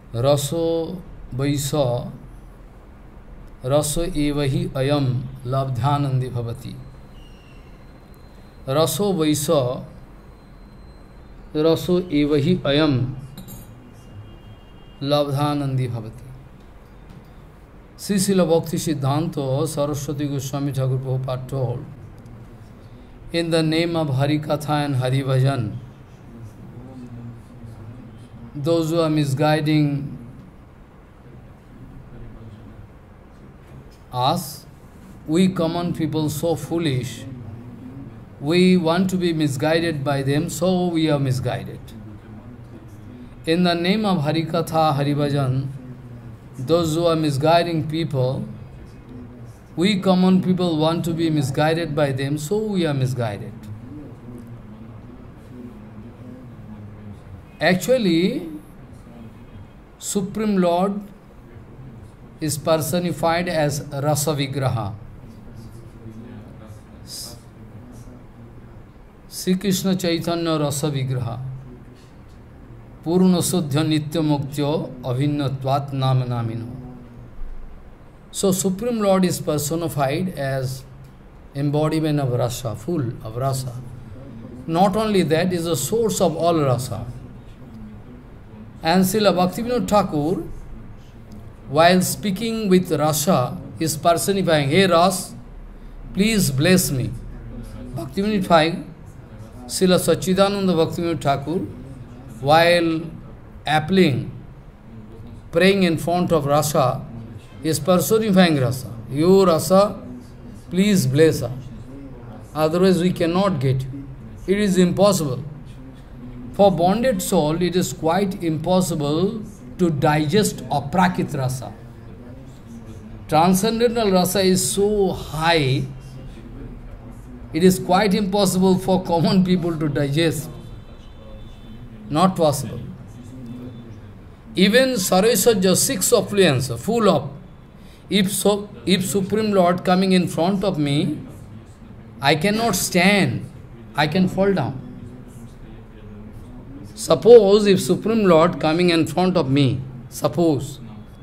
Raso Vaisa Raso Evahi Ayam Labdhanandi Bhavati. Raso Vaisa Raso Evahi Ayam Labdhanandi Bhavati. Srila Bhakti Siddhanta Saraswati Goswami Thakur Prabhupada told, in the name of Hari Katha and Hari Bhajan, those who are misguiding us, we common people so foolish, we want to be misguided by them, so we are misguided. In the name of Hari Katha, Hari Bhajan, those who are misguiding people, we common people want to be misguided by them, so we are misguided. Actually, Supreme Lord is personified as Rasa Vigraha. Sri Krishna Chaitanya Rasa Vigraha. Purna Suddhya Nitya Muktyo Abhinnatvat Nama Namino. So Supreme Lord is personified as embodiment of rasa, full of rasa. Not only that, is the source of all rasa. And Srila Bhaktivinoda Thakur, while speaking with rasa, is personifying, hey Ras, please bless me. Bhaktivinoda Thakur, Srila Sachidananda Bhaktivinoda Thakur, while applying, praying in front of rasa, is personifying rasa. You rasa, please bless us. Otherwise we cannot get you. It is impossible. For bonded soul, it is quite impossible to digest aprakrit rasa. Transcendental rasa is so high, it is quite impossible for common people to digest. Not possible. Even Saraswati, six affluence, full of, if Supreme Lord coming in front of me, I cannot stand, I can fall down. Suppose if Supreme Lord coming in front of me, suppose,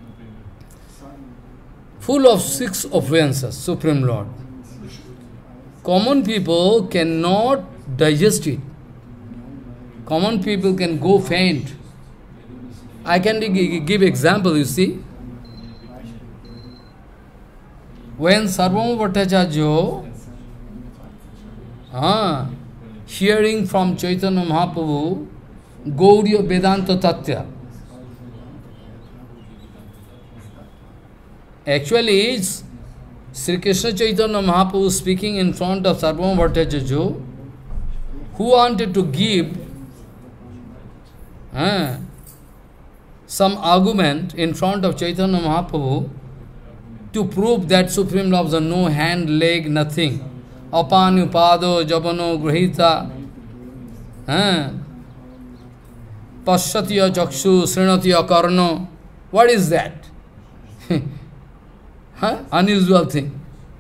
full of six offenses, Supreme Lord, common people cannot digest it. Common people can go faint. I can give example, you see. When Sarvabhauma Bhattacharya, hearing from Chaitanya Mahaprabhu, Gauriya Vedanta Tattva. Actually, it's Sri Krishna Chaitanya Mahaprabhu speaking in front of Sarvabhauma Bhattacharya, who wanted to give some argument in front of Chaitanya Mahaprabhu to prove that Supreme Lord is no hand, leg, nothing. Apanu, pado, jabano, grahita, pasyatiya chakshu, srinatiya karno. What is that? Unusual thing.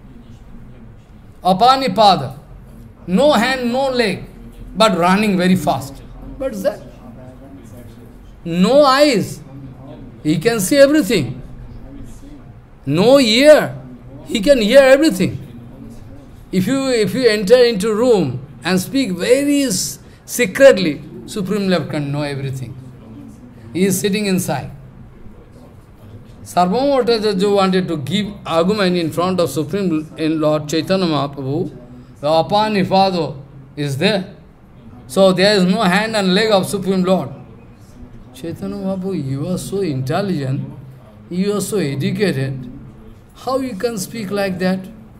Apani pada, no hand, no leg, but running very fast. What is that? No eyes, he can see everything. No ear, he can hear everything. If you enter into a room and speak very secretly, Supreme Lord can know everything. He is sitting inside. Sarvabhauma Bhattacharya wanted to give argument in front of Supreme Lord Chaitanya Mahaprabhu. The Apanipado is there. So there is no hand and leg of Supreme Lord. Chaitanya Mahaprabhu, you are so intelligent, you are so educated, how you can speak like that?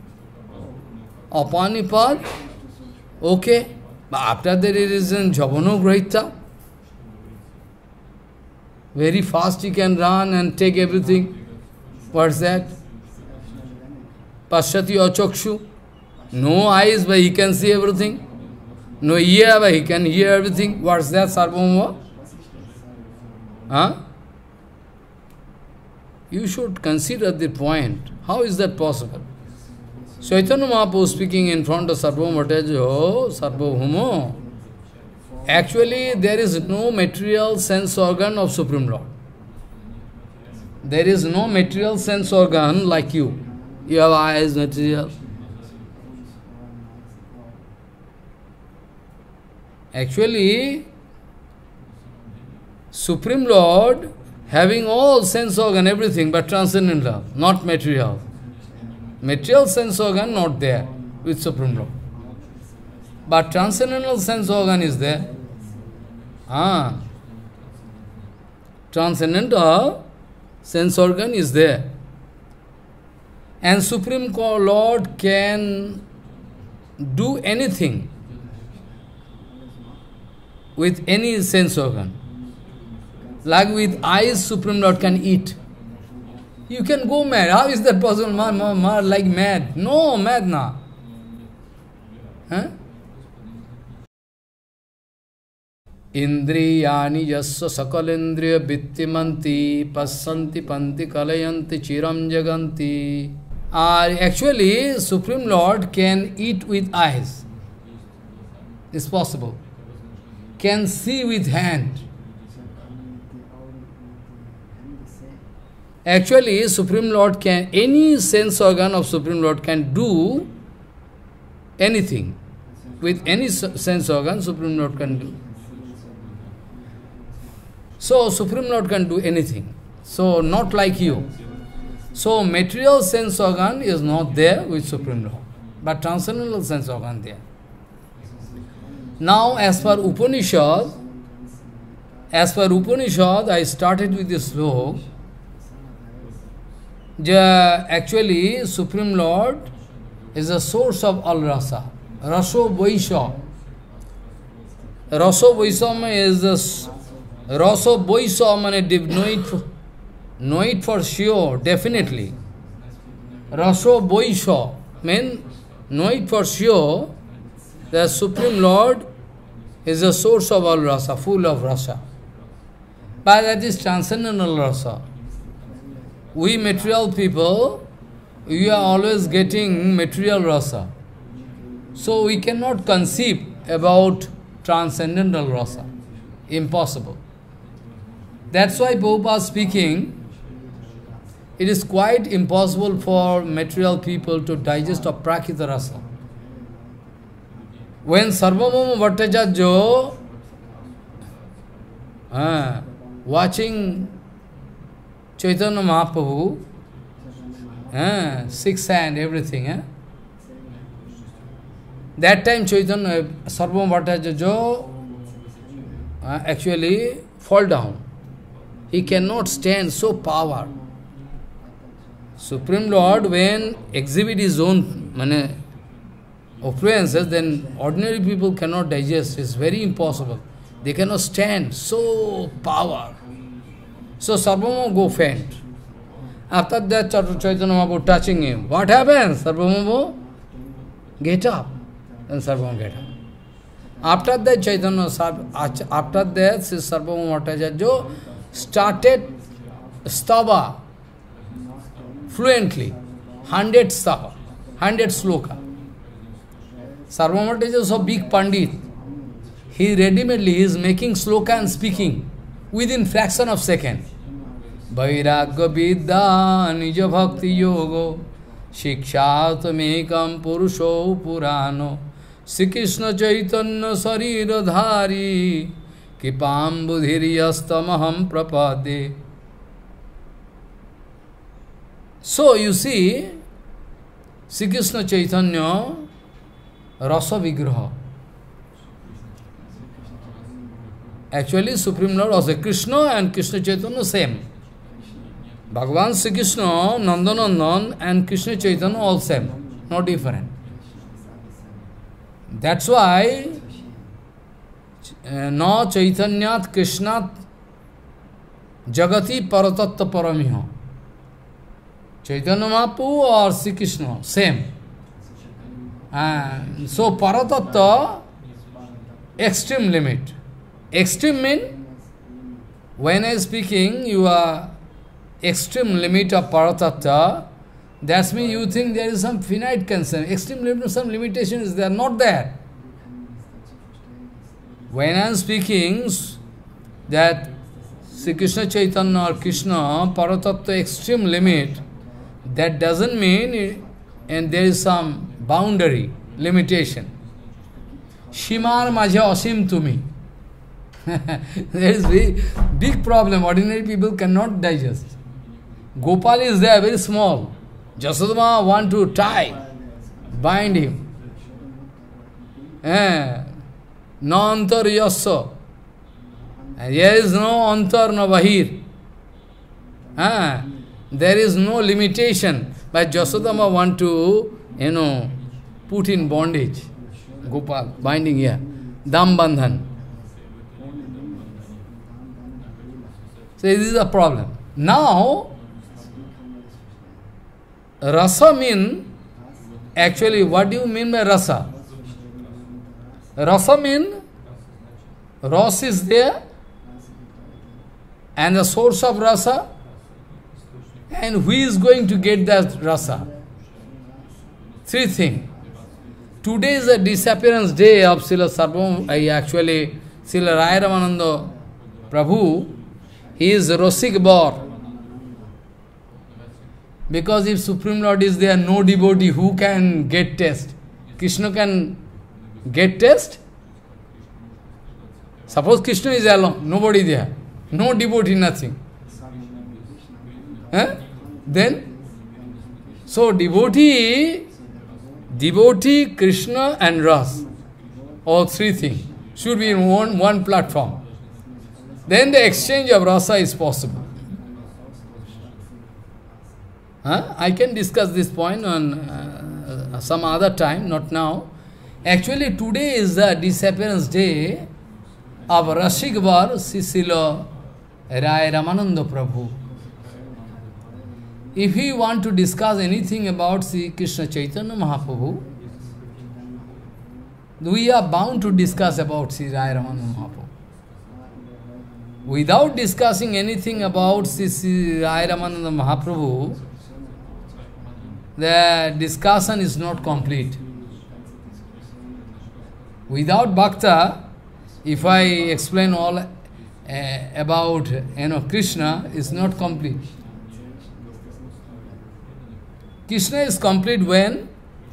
Apanipad? Okay. But after that it is in Jabano Grahita. Very fast he can run and take everything. What's that? Pasyati Achakshu. No eyes, but he can see everything. No ear, but he can hear everything. What's that, Sarvabhauma? You should consider the point. How is that possible? Chaitanya Mahaprabhu speaking in front of Sarvabhauma Bhattacharya, oh, Sarvabhauma, actually there is no material sense organ of Supreme Lord. there is no material sense organ like you. You have eyes, material. Actually, Supreme Lord having all sense organ, everything, but transcendental, not material. Material sense organ not there with Supreme Lord. But transcendental sense organ is there. Transcendental sense organ is there. And Supreme Lord can do anything with any sense organ. Like with eyes, Supreme Lord can eat. You can go mad. How is that possible? Like mad. No, mad na. Huh? Indriyani yasya sakalendriya vittimanti passanti panti kalayanti chiram jaganti. Actually, Supreme Lord can eat with eyes. It's possible. Can see with hand. Actually, Supreme Lord can, any sense organ of Supreme Lord can do anything. With any sense organ, Supreme Lord can do. So, Supreme Lord can do anything. So, not like you. So, material sense organ is not there with Supreme Lord, but transcendental sense organ there. Now, as per Upanishad, I started with this sloka. Actually, Supreme Lord is the source of all rasa. Raso Vaisha. Raso Vaisha is the Raso Vaisha, know it for sure, definitely. Raso Vaisha means know it for sure that Supreme Lord is the source of all rasa, full of rasa. But that is transcendental rasa. We material people, we are always getting material rasa. So we cannot conceive about transcendental rasa. Impossible. That's why Prabhupada speaking, it is quite impossible for material people to digest Aprakita rasa. When Sarvabhauma Bhattacharya watching Chaitanya Mahaprabhu, six hand, everything. That time Chaitanya, Sarvabhauma Bhattacharya actually fall down. He cannot stand so power. Supreme Lord, when exhibit his own opulences, then ordinary people cannot digest. It's very impossible. They cannot stand so power. So Sarvabhauma go faint. After that, Chaitanya Mahaprabhu touching him. What happens? Sarvabhauma get up. Then Sarvabhauma get up. After that, Sarvabhauma Bhattacharya started stava fluently, 100 stava, 100 sloka. Sarvabhauma Bhattacharya is a big Pandit. He ready-madely is making sloka and speaking within fraction of second. Vairagya vidya nija bhakti yogo shikshatamekam purusho purano Sri Krishna Chaitanya sarira dhari kipam budhiriyastamaham prapade. So you see, Sri Krishna Chaitanya rasa vigraha. Actually, Supreme Lord was a Krishna and Krishna Chaitanya same. Bhagavan Sri Krishna, Nandanandan and Krishna Chaitanya all same, not different. That's why na Chaitanyat Krishnat Jagati Paratatta Paramiha. Chaitanya Mahaprabhu or Sri Krishna, same. So Paratatta, extreme limit. Extreme mean, when I am speaking, you are extreme limit of Paratatta, that means you think there is some finite concern. Extreme limit, some limitation is there, not there. When I am speaking that Sri Krishna Chaitanya or Krishna, Paratattva extreme limit, that doesn't mean and there is some boundary, limitation. Shimar Majha Asim Tumi. There is very big problem. Ordinary people cannot digest. Gopal is there, very small. Jasodama want to tie, bind him. No antar yassa. And there is no antar, no bahir. There is no limitation. But Jasodama want to, put in bondage. Gopal, binding here. Dam bandhan. So this is a problem. Now, rasa mean, actually what do you mean by rasa? Rasa mean, ras is there, and the source of rasa, and who is going to get that rasa? Three things. Today is the disappearance day of Srila Sarvam, actually Srila Raya Ramananda Prabhu. He is Rosik Bar. Because if Supreme Lord is there, no devotee, who can get taste? Krishna can get taste? Suppose Krishna is alone, nobody there. No devotee, nothing. Then, so devotee, Krishna and Ras, all three things, should be in one platform. Then the exchange of rasa is possible. I can discuss this point on some other time, not now. Actually, today is the disappearance day of Rasikvar Sisila Raya Ramananda Prabhu. If we want to discuss anything about Sri Krishna Chaitanya Mahaprabhu, we are bound to discuss about Sri Raya Ramananda Mahaprabhu. Without discussing anything about Sri Raya Ramananda Mahaprabhu, the discussion is not complete. Without bhakta, if I explain all about Krishna, is not complete. Krishna is complete when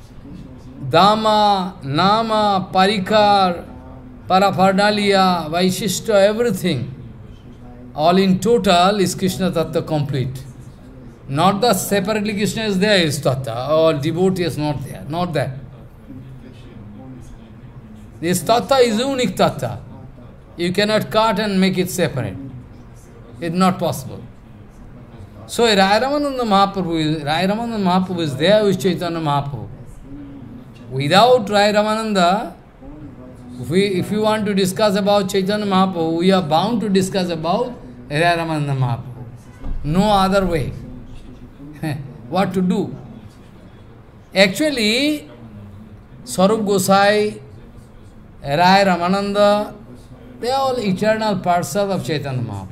Dama, Nama, Parikar, Parapharnalia, Vaishishta, everything, all in total is Krishna Tattva complete. Not that separately Krishna is there, is Tattva, or devotee is not there, not that. This Tattva is unique Tattva. You cannot cut and make it separate. It's not possible. So Raya Ramananda Mahaprabhu is there with Chaitanya Mahaprabhu. Without Raya Ramananda, if we want to discuss about Chaitanya Mahaprabhu, we are bound to discuss about Raya Ramananda Mahaprabhu. No other way. What to do? Actually, Swarup Gosai, Raya Ramananda, they are all eternal parcels of Chaitanya Mahaprabhu.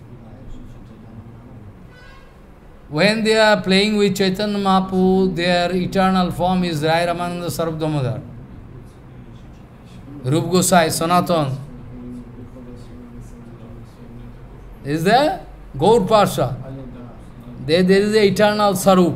When they are playing with Chaitanya Mahaprabhu, their eternal form is Raya Ramananda Sarup Damodar. Rup Gosai, Sanatan. Is there? Gaur Parsha. There is the eternal Sarup.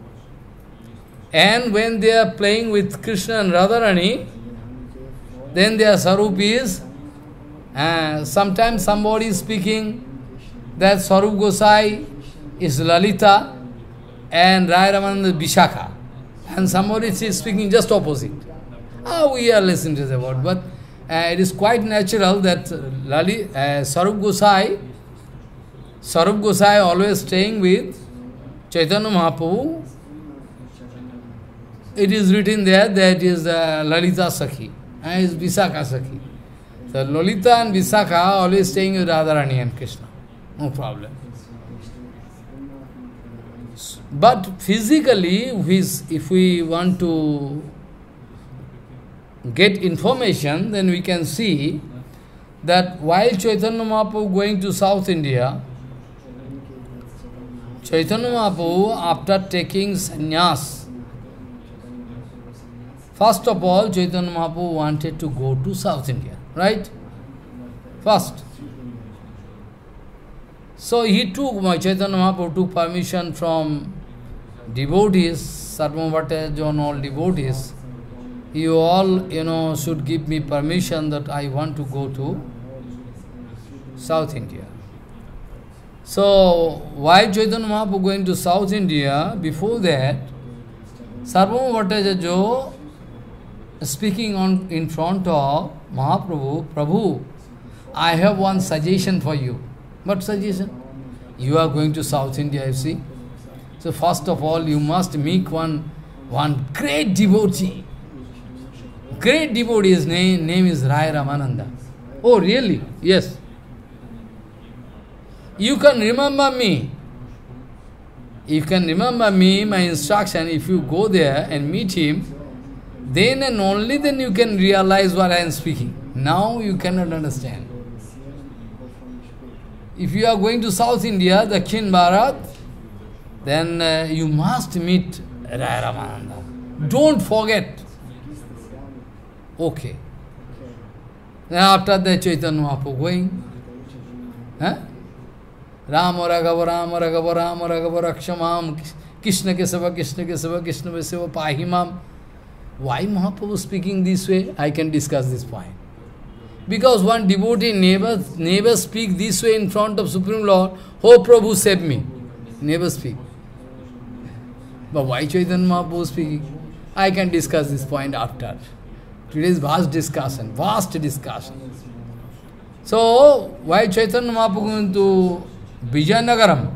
And when they are playing with Krishna and Radharani, then their Sarup is, sometimes somebody is speaking that Swarup Gosai is Lalita and Raya Ramananda is Vishakha. And somebody is speaking just opposite. We are listening to the word, but it is quite natural that Swarup Gosai always staying with Chaitanya Mahaprabhu. It is written there that is Lalita Sakhi, and is Vishakha Sakhi. So Lalita and Vishakha always staying with Radharani and Krishna. No problem. But physically, if we want to get information, then we can see that while Chaitanya Mahaprabhu going to South India, Chaitanya Mahaprabhu, after taking sannyas, first of all, Chaitanya Mahaprabhu wanted to go to South India, right? First. So he took, Chaitanya Mahaprabhu took permission from devotees, Sarvabhauma Bhattacharya and all devotees. You all, should give me permission that I want to go to South India. So, why Chaitanya Mahaprabhu going to South India? Before that, Sarvabhauma Bhattacharya speaking in front of Mahaprabhu, Prabhu, I have one suggestion for you. What suggestion? You are going to South India, you see. So first of all, you must meet one great devotee. Great devotee, his name is Raya Ramananda. Oh, really? Yes. You can remember me. You can remember me, my instruction. If you go there and meet him, then and only then you can realize what I am speaking. Now you cannot understand. If you are going to South India, Dakshin Bharat, then you must meet Raya Ramananda. Don't forget. Okay. Then after that, Chaitanya Mahaprabhu going. Rama Raghava, Rama Raghava, Rama Raghava, Rakshamam, Krishna Kesava, Krishna Kesava, Krishna Kesava, Pahimam. Why Mahaprabhu speaking this way? I can discuss this point. Because one devotee never speak this way in front of Supreme Lord, oh Prabhu save me. Never speak. But why Chaitanya Mahaprabhu speaking? I can discuss this point after. Today's vast discussion. So, why Chaitanya Mahaprabhu going to Vijayanagaram?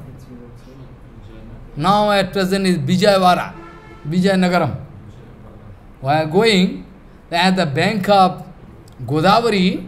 Now at present is Vijayawada, Vijayanagaram. While going at the bank of Godavari,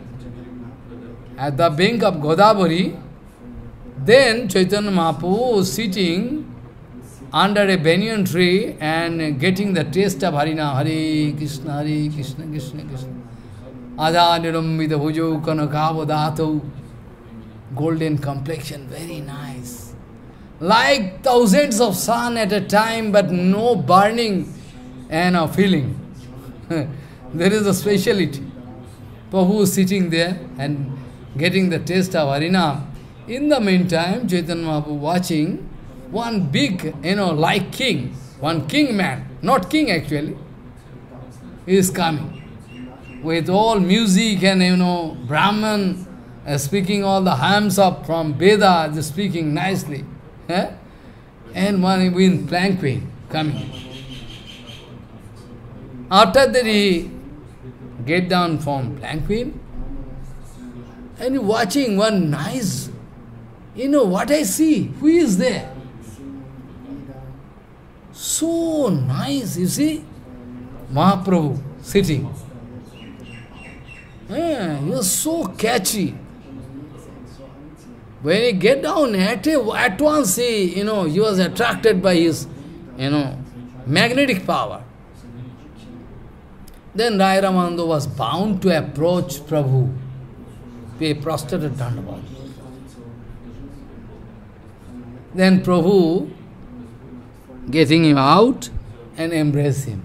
then Chaitanya Mahaprabhu was sitting under a banyan tree and getting the taste of Harina, Hare Krishna, Krishna Krishna. Adhaniram with the Bhujo Kanakavadato, golden complexion, very nice. Like thousands of sun at a time, but no burning feeling. There is a speciality. Prabhu is sitting there and getting the taste of Harinam. In the meantime, Chaitanya Mahaprabhu watching one big, like king, one king man, not king actually, is coming. With all music and, Brahman speaking all the hymns from Veda, just speaking nicely. And one with palanquin coming. After that he get down from palanquin and watching one nice, what I see, who is there? So nice, you see, Mahaprabhu sitting. He was so catchy. When he get down, at once he was attracted by his, magnetic power. Then Raya Ramananda was bound to approach Prabhu, pay prostrated dandavat. Then Prabhu getting him out and embrace him.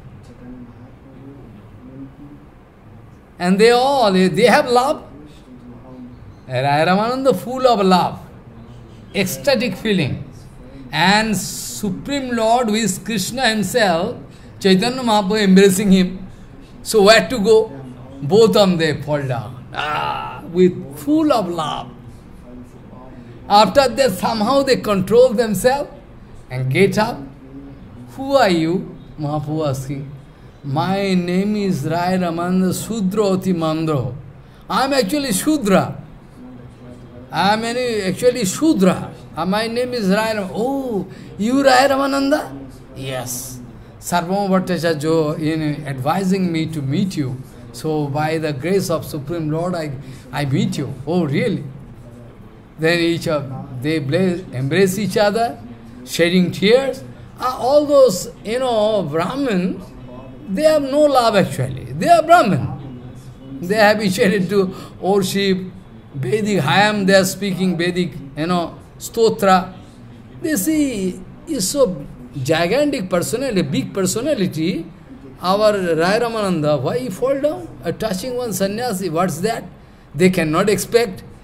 And they have love. Raya Ramananda full of love, ecstatic feeling. And Supreme Lord, who is Krishna himself, Chaitanya Mahaprabhu embracing him. So where to go? Both of them, they fall down. With full of love. After that, somehow they control themselves and get up. Who are you? Mahaprabhu asking. My name is Raya Ramananda Sudra Oti Mandro. I am actually Shudra. I am actually Shudra. My name is Raya Ramananda. Oh, you Raya Ramananda? Yes. Sarvabhauma Bhattacharya advising me to meet you. So by the grace of Supreme Lord, I meet you. Oh, really? Then they embrace each other, shedding tears. All those, Brahmin, they have no love actually. They are Brahmin. They are habituated to worship Vedic Hayam, they are speaking Vedic, Stotra. They see, is so gigantic personality, big personality, our Raya Ramananda, why he fall down? Touching one sannyasi, what's that? They cannot expect.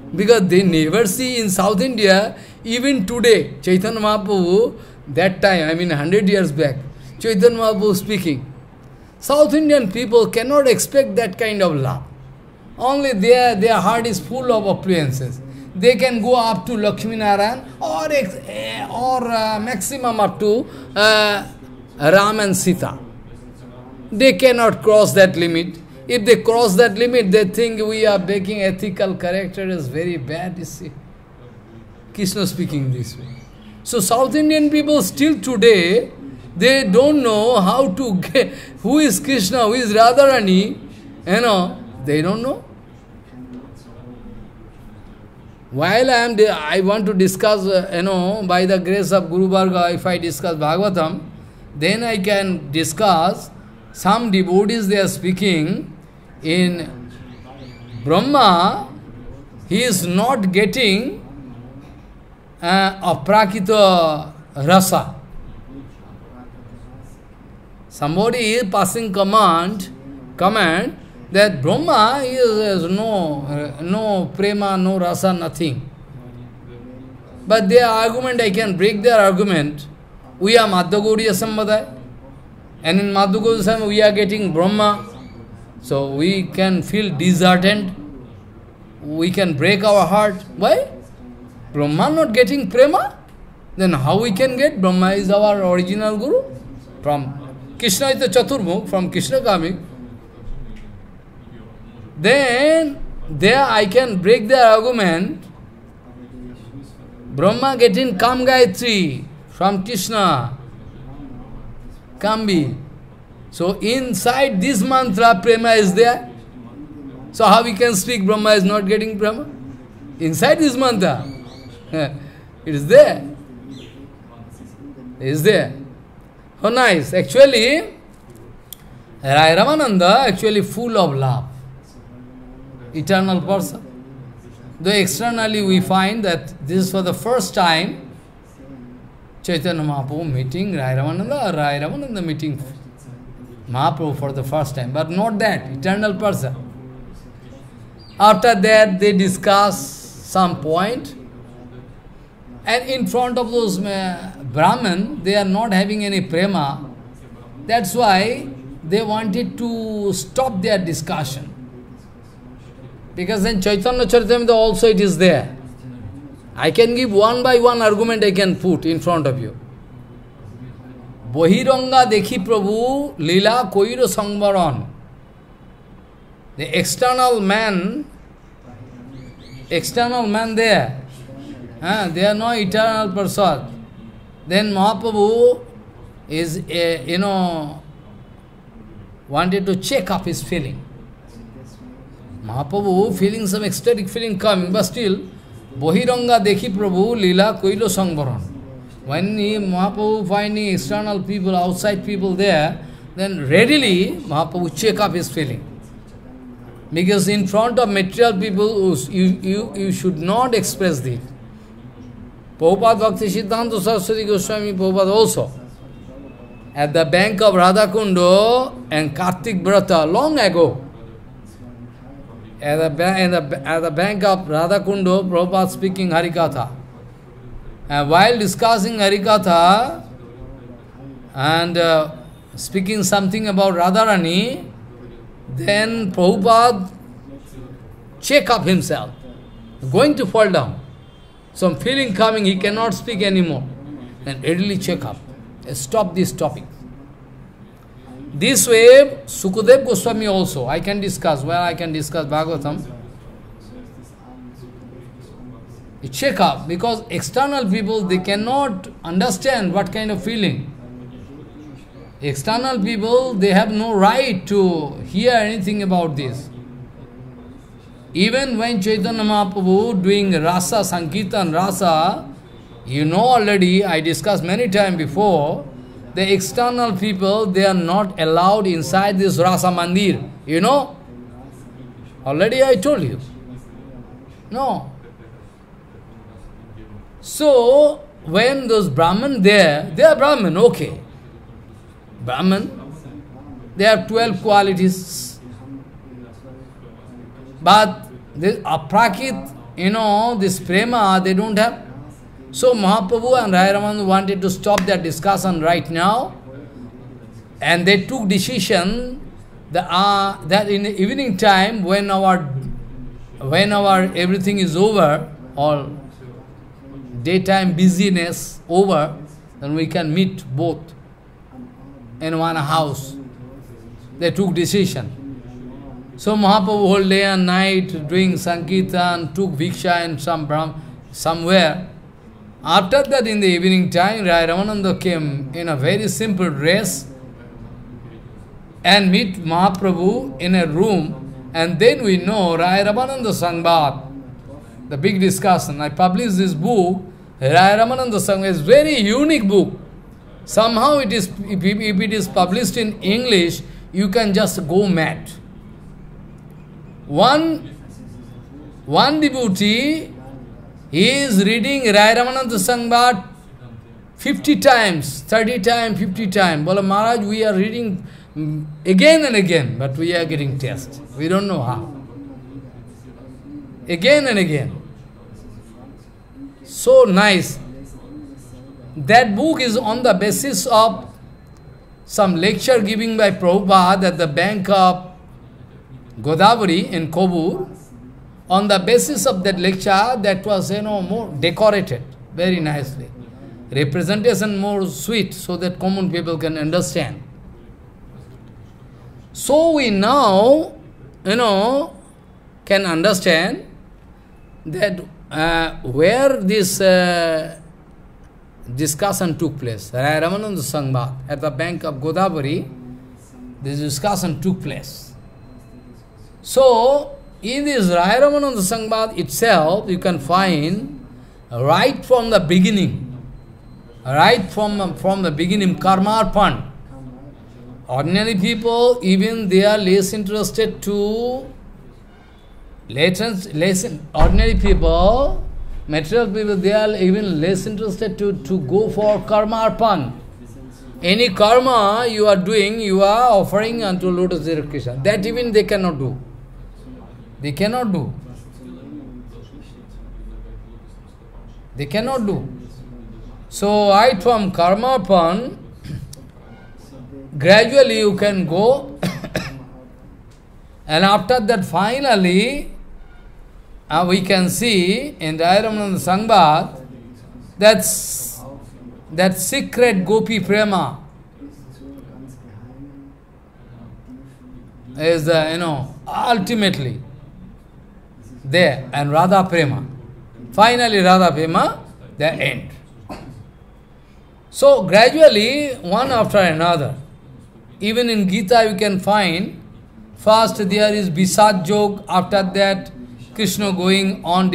Because they never see in South India, even today, Chaitanya Mahaprabhu, that time, I mean 100 years back, Chaitanya Mahaprabhu speaking. South Indian people cannot expect that kind of love. Only their heart is full of appliances. They can go up to Lakshmi Narayan or maximum up to Ram and Sita. They cannot cross that limit. If they cross that limit, they think we are making ethical character is very bad, you see. Krishna speaking this way. So South Indian people still today, they don't know how to get, who is Krishna, who is Radharani, they don't know. While I want to discuss, by the grace of Guru Varga, if I discuss Bhagavatam, then I can discuss some devotees they are speaking in Brahma, he is not getting aprakita rasa. Somebody is passing comment that Brahma is no prema, no rasa, nothing. But their argument, I can break their argument. We are Madhya Gauriya Sambhadaya, and in Madhya Gauriya Sambhadaya we are getting Brahma. So we can feel disheartened. We can break our heart. Why? Brahma not getting prema? Then how we can get? Brahma is our original Guru. From Krishna is the Chaturmukh, from Krishna coming. Then there I can break their argument. Brahma getting Kam Gayatri from Krishna. Kambi. So inside this mantra, prema is there. So how we can speak Brahma is not getting Brahma? Inside this mantra, it is there. It is there. Oh nice. Actually, Rai Ramananda actually full of love. Eternal person. Though externally we find that this is for the first time Chaitanya Mahaprabhu meeting Rai Ramananda, or Rai Ramananda meeting Mahaprabhu for the first time, but not that, eternal person. After that, they discuss some point, and in front of those Brahman, they are not having any prema. That's why they wanted to stop their discussion. Because in Chaitanya Charitamrita also it is there. I can give one by one argument I can put in front of you. Bohiranga dekhi Prabhu lila koiro sangvaran. The external man there, they are no eternal person. Then Mahaprabhu is, wanted to check up his feeling. Mahaprabhu feeling some ecstatic feeling coming, but still, Bohiranga dekhi Prabhu lila koiro sangvaran. When Mahaprabhu finding external people, outside people there, then readily Mahaprabhu check up his feeling. Because in front of material people, you should not express this. Prabhupada Bhakti Siddhanta Saraswati Goswami Prabhupada also. At the bank of Radhakundo and Kartik Vrata, long ago, at the bank of Radhakundo, Prabhupada speaking Harikatha. And while discussing Harikatha and speaking something about Radharani, then Prabhupada check up himself, going to fall down. Some feeling coming, he cannot speak anymore. Then readily check up, stop this topic. This way, Sukadev Goswami also, I can discuss Bhagavatam. Check up, because external people, they cannot understand what kind of feeling. External people, they have no right to hear anything about this. Even when Chaitanya Mahaprabhu doing Rasa, Sankirtan Rasa, you know already, I discussed many times before, the external people, they are not allowed inside this Rasa Mandir. You know? Already I told you. No. So, when those Brahman there, they are Brahman, okay. Brahman, they have 12 qualities. But this aprakit this prema, they don't have. So Mahaprabhu and Rai Ramananda wanted to stop their discussion right now, and they took decision that in the evening time, when our everything is over, all daytime busyness over, then we can meet both in one house. They took decision. So Mahaprabhu whole day and night doing Sankirtan, took Bhiksha in somewhere. After that, in the evening time, Rai Ramananda came in a very simple dress and meet Mahaprabhu in a room, and then we know Rai Ramananda Sangbad, the big discussion. I published this book, Rai Ramananda Sangbad, is very unique book. Somehow it is, if it is published in English, you can just go mad. One devotee, he is reading Rai Ramananda Sangbad 50 times, 30 times, 50 times. Bola Maharaj, we are reading again and again, but we are getting test. We don't know how. Again and again. So nice. That book is on the basis of some lecture given by Prabhupada at the bank of Godavari in Kobur. On the basis of that lecture, that was, more decorated, very nicely. Representation more sweet, so that common people can understand. So we now, can understand that where this discussion took place. Rai Ramananda Sangbad, at the bank of Godavari, this discussion took place. So, in this Rai Ramananda Sangbad itself, you can find right from the beginning, the beginning, Karmarpan. Ordinary people, even they are less interested to, ordinary people, material people, they are even less interested to go for Karmarpan. Any karma you are doing, you are offering unto Lotus Feet Krishna. That even they cannot do. They cannot do. They cannot do. So, right from Karmarpan, gradually you can go, and after that finally, we can see in the Rai Ramananda Sangbad, that secret Gopi Prema is ultimately there, and Radha Prema. Finally Radha Prema, the end. So gradually, one after another, even in Gita you can find, first there is Visad Jog, after that Krishna going on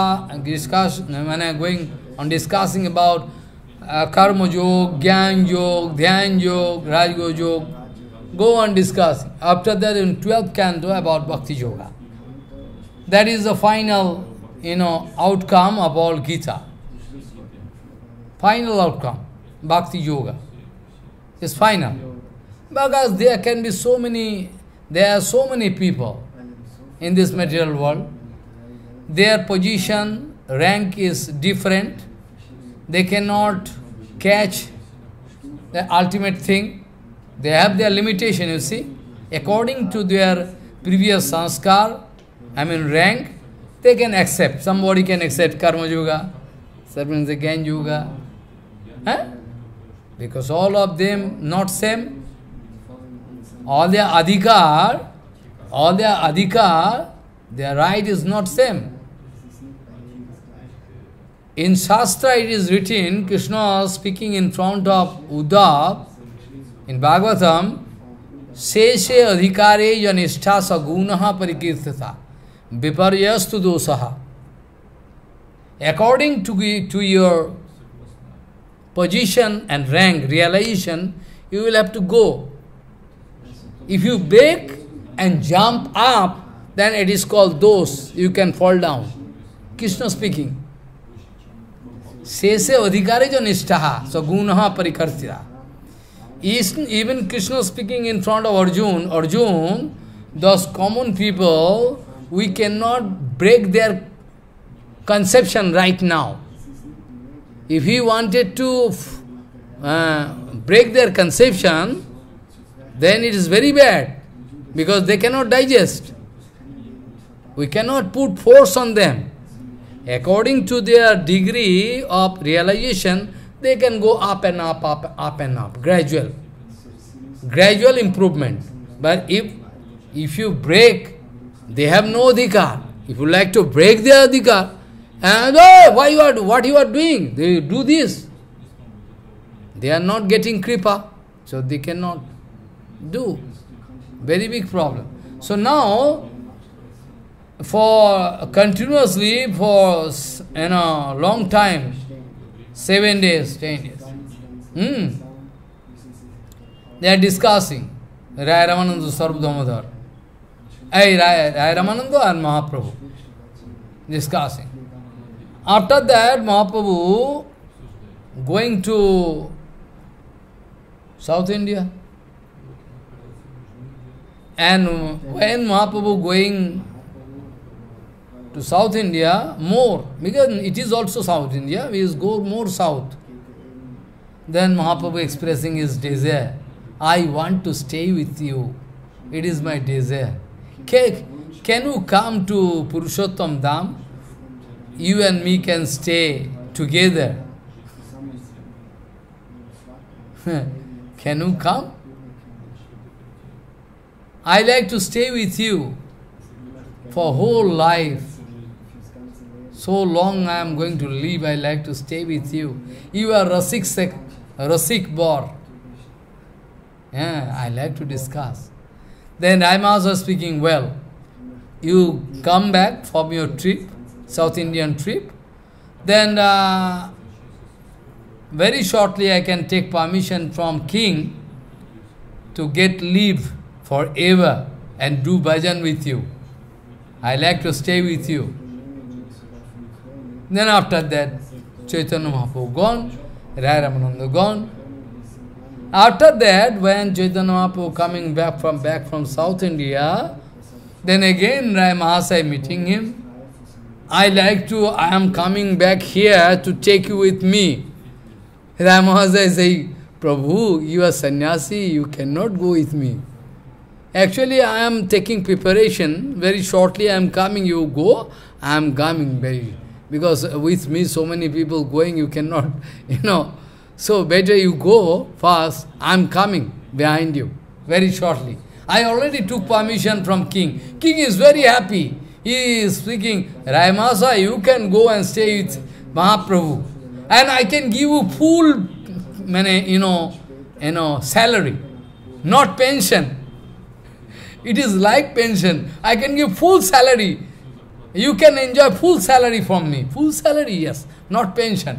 discussing about Karma Jog, Gyan Jog, Dhyan Jog, Rajgo Jog, go on discussing. After that in 12th canto about Bhakti Yoga. That is the final, outcome of all Gita. Final outcome, Bhakti Yoga, is final. Because there are so many people in this material world. Their position, rank is different. They cannot catch the ultimate thing. They have their limitation, you see. According to their previous sanskar, rank, they can accept. Somebody can accept Karma Yoga, somebody the Gyan Yoga. Because all of them not same. All their adhikar, their right is not same. In Shastra it is written, Krishna speaking in front of Uddhav, in Bhagavatam, Seshe adhikare janistha sagunaha parikirtata, viparyastu dosaha. According to your position and rank, realization, you will have to go. If you break and jump up, then it is called dos, you can fall down. Krishna speaking. Sese adhikare jo nishtaha, sagunaha parikartira. Even Krishna speaking in front of Arjun, those common people, we cannot break their conception right now. If he wanted to break their conception, then it is very bad, because they cannot digest. We cannot put force on them. According to their degree of realization, they can go up and up, up and up, gradual improvement. But if you break, they have no adhikar. If you like to break their adhikar, and what you are doing? They do this. They are not getting kripa, so they cannot do. Very big problem. So now, for continuously for long time, 7 days, 10 days, they are discussing Rai Ramananda Sarvadhamodhar. Rai Ramananda and Mahaprabhu discussing. After that, Mahaprabhu going to South India. And when Mahaprabhu going to South India, more, because it is also South India, we will go more south. Then Mahaprabhu expressing his desire, I want to stay with you. It is my desire. Can you come to Purushottam Dham? You and me can stay together. Can you come? I like to stay with you for whole life. So long I am going to live, I like to stay with you. You are Rasik Bor. I like to discuss. Then Raimas was speaking, well, you come back from your trip, South Indian trip, then very shortly I can take permission from king to get leave forever and do bhajan with you. I like to stay with you. Then after that, Chaitanya Mahaprabhu gone, Rai Ramananda gone. After that, when Chaitanya Mahaprabhu coming back from South India, then again Rai Mahasaya meeting him. I am coming back here to take you with me. Rai Mahasaya say, Prabhu, you are sannyasi, you cannot go with me. Actually, I am taking preparation. Very shortly I am coming, you go. I am coming, because with me so many people going, you cannot, So better you go fast. I am coming behind you very shortly. I already took permission from king. King is very happy. He is speaking, Raimasa, you can go and stay with Mahaprabhu. And I can give you full, salary, not pension. It is like pension. I can give full salary. You can enjoy full salary from me. Full salary, yes, not pension.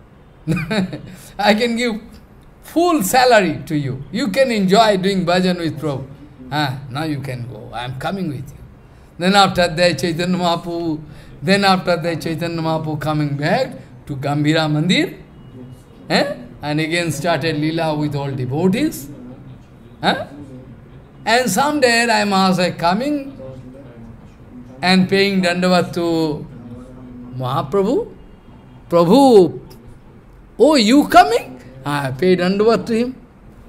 I can give full salary to you. You can enjoy doing bhajan with Prabhu. Now you can go. I am coming with you. Then after that, Chaitanya Mahaprabhu coming back to Gambhira Mandir. And again started Leela with all devotees. And someday Rai Mahasaya coming and paying dandavat to Mahaprabhu. Prabhu, oh, you coming? I paid dandavat to him.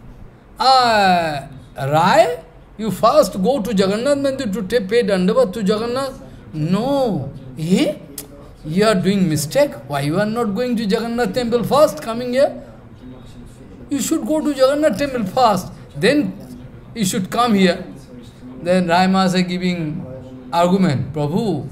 Rai, you first go to Jagannath Mandir to pay dandavat to Jagannath? No. You are doing mistake. Why you are not going to Jagannath temple first, coming here? You should go to Jagannath temple first. Then you should come here. Then Rai Mahasaya giving argument. Prabhu,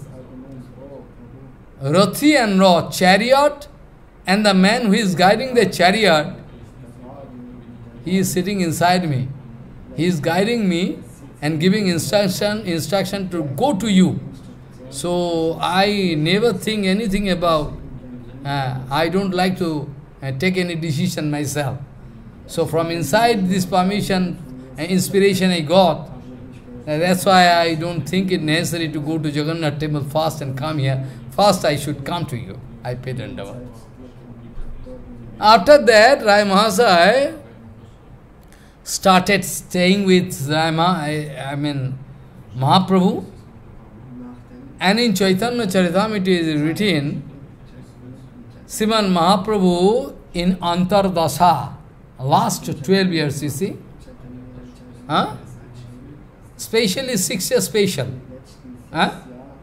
Rathi and Rath, chariot, and the man who is guiding the chariot, he is sitting inside me. He is guiding me and giving instruction to go to you. So I never think anything about, I don't like to take any decision myself. So from inside this permission and inspiration I got, that's why I don't think it necessary to go to Jagannath temple first and come here. First I should come to you. I paid dandavat. After that, Rai Mahasaya started staying with Mahaprabhu. And in Chaitanya Charitamrita it is written, Sriman Mahaprabhu in Antardasa, last 12 years, you see. Huh? Specially 6 years special. Huh?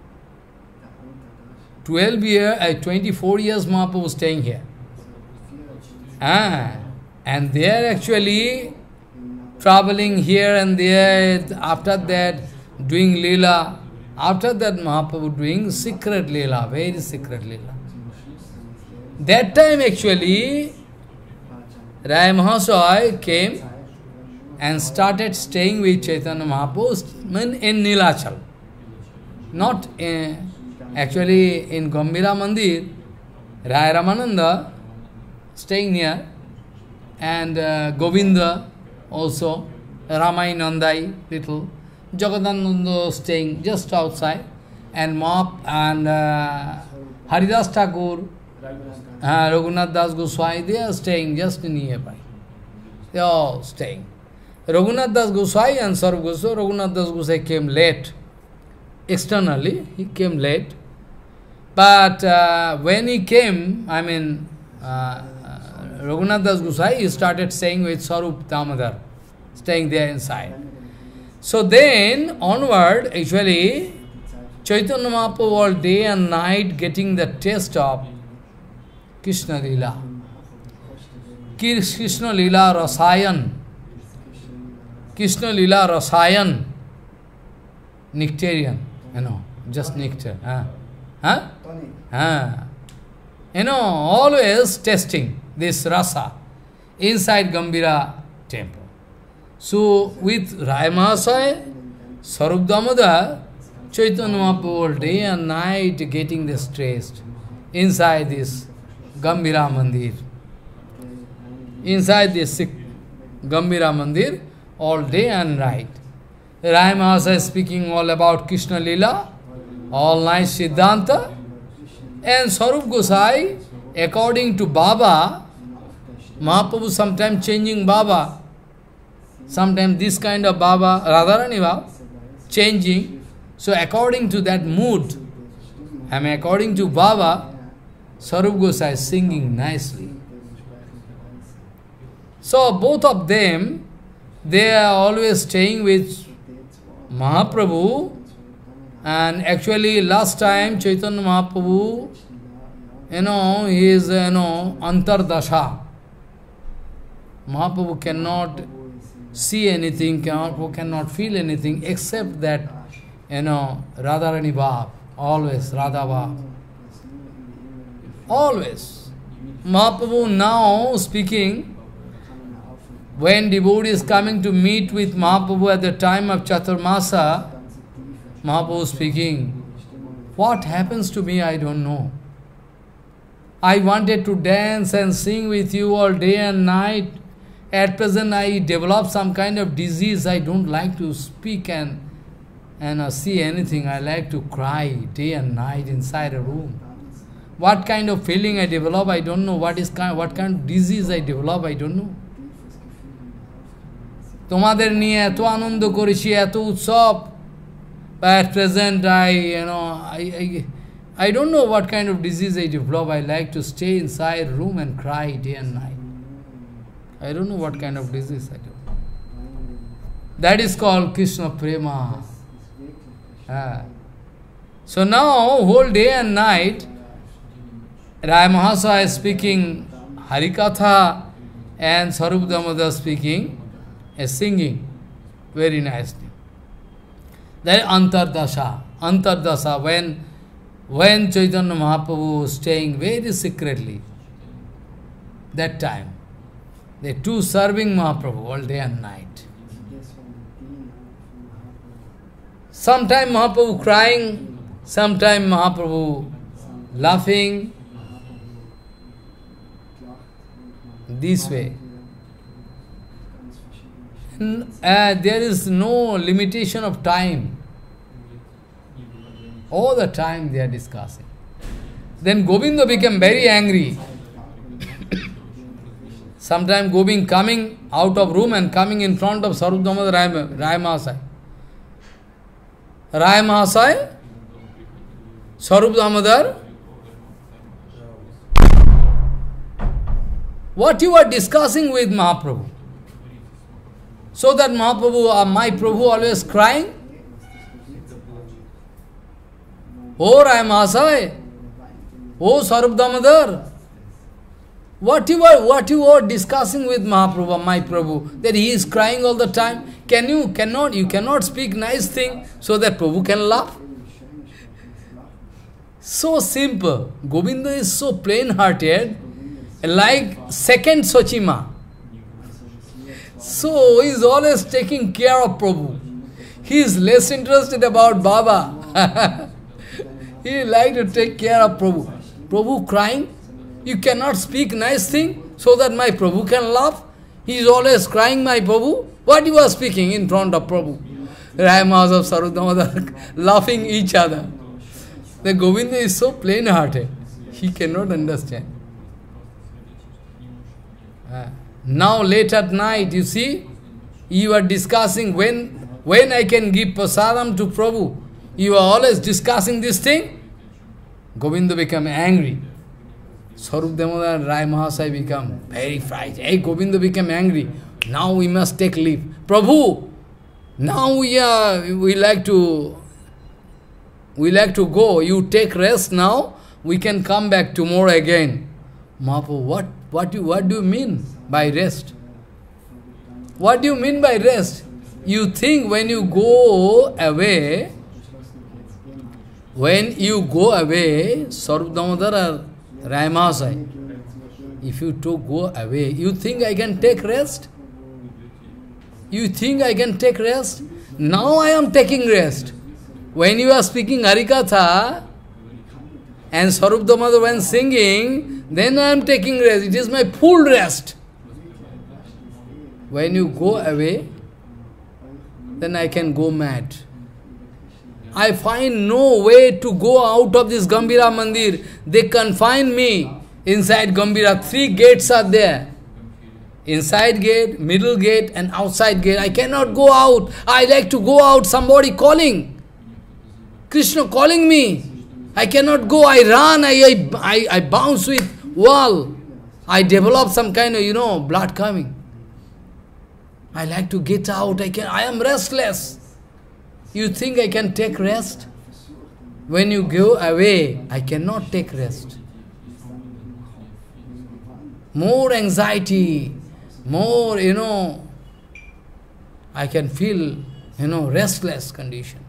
24 years Mahaprabhu was staying here. And they are actually traveling here and there, after that doing Leela. After that Mahaprabhu doing secret Leela, very secret Leela. That time actually, Rai Mahasaya came and started staying with Chaitanya Mahaprabhu in Nilachal. Not actually in Gambhira Mandir, Rai Ramananda staying near, and Govinda also, Ramai Nandai little, Jagadananda staying just outside, and Haridas Thakur, Raghunath Das Goswami, they are staying just nearby. They are all staying. Raghunath Das Goswami and Sarup Goswami, Raghunath Das Goswami came late. Externally, he came late. But when he came, Raghunath Das Goswami, he started staying with Sarup Damodar, staying there inside. So then, onward, actually, Chaitanya Mahaprabhu all day and night getting the taste of Krishna Leela. Krishna Leela Rasayan. Krishna Leela Rasayan. Nectarian, just nectar. Always testing this rasa inside Gambhira temple. So, with Rai Mahasaya, Sarup Damodar, Chaitanya Mahaprabhu all day and night getting this taste inside this Gambhira Mandir. Inside this Gambhira Mandir, all day and night. Rai Mahasaya speaking all about Krishna Leela, all night Siddhanta, and Sarup Gosai, according to Baba, Mahaprabhu sometimes changing Baba, sometimes this kind of Baba, Radharani Baba, changing. So according to that mood, according to Baba, Sarup Gosai is singing nicely. So both of them, they are always staying with Mahaprabhu, and actually last time Chaitanya Mahaprabhu, he is, Antardasha. Mahaprabhu cannot see anything, cannot feel anything except that, Radharani Bhav, always Radha Bhav. Always. Mahaprabhu now speaking, when devotee is coming to meet with Mahaprabhu at the time of Chaturmasa, Mahaprabhu speaking, what happens to me, I don't know. I wanted to dance and sing with you all day and night. At present I develop some kind of disease. I don't like to speak and see anything. I like to cry day and night inside a room. What kind of feeling I develop, I don't know. What kind of disease I develop, I don't know. তোমাদের নিয়ে এত আনন্দ করেছি, এত উৎসব, but at present I don't know what kind of disease I develop. I like to stay inside a room and cry day and night. I don't know what kind of disease I develop. That is called Krishna Prema. So now, whole day and night, Rai Mahasaya is speaking Harikatha and Sarup Damodar speaking, singing very nicely. That Antardasa, when Chaitanya Mahaprabhu was staying very secretly, that time, they two serving Mahaprabhu all day and night. Sometime Mahaprabhu crying, sometime Mahaprabhu laughing, this way. There is no limitation of time. All the time they are discussing. Then Govinda became very angry. Sometime Govind coming out of room and coming in front of Sarup Damodar Rai Mahasaya. Rai Mahasaya Sarup Damodar, what you are discussing with Mahaprabhu? So that Mahaprabhu, my Prabhu always crying? Oh Rai Mahasaya, oh Sarup Damodar, what you are discussing with Mahaprabhu, my Prabhu, that he is crying all the time? You cannot speak nice thing so that Prabhu can laugh? So simple. Govinda is so plain-hearted, like second Sochima. So he is always taking care of Prabhu. He is less interested about Baba. He like to take care of Prabhu. Prabhu crying, you cannot speak nice thing so that my Prabhu can laugh. He is always crying, my Prabhu. What you are speaking in front of Prabhu? Rai Mahasaya, Sarup Damodar laughing each other. The Govinda is so plain-hearted. He cannot understand. Now late at night, you see, you are discussing when I can give prasadam to Prabhu. You are always discussing this thing. Govinda become angry. Sarup Damodar and Rai Mahasaya become very frightened. Hey, Govinda became angry. Now we must take leave. Prabhu, now we like to go. You take rest now. We can come back tomorrow again. Mahaprabhu, what do you mean by rest? What do you mean by rest? You think when you go away, Sarup Damodar or Rai Mahasaya, if you to go away, you think I can take rest? You think I can take rest? Now I am taking rest. When you are speaking Harikatha and Sarup Damodar when singing, then I am taking rest. It is my full rest. When you go away, then I can go mad. I find no way to go out of this Gambhira Mandir. They confine me inside Gambhira. 3 gates are there. Inside gate, middle gate and outside gate. I cannot go out. I like to go out. Somebody calling. Krishna calling me. I cannot go. I run. I bounce with wall. I develop some kind of, blood coming. I like to get out. I am restless. You think I can take rest? When you go away, I cannot take rest. More anxiety, more, I can feel, restless condition.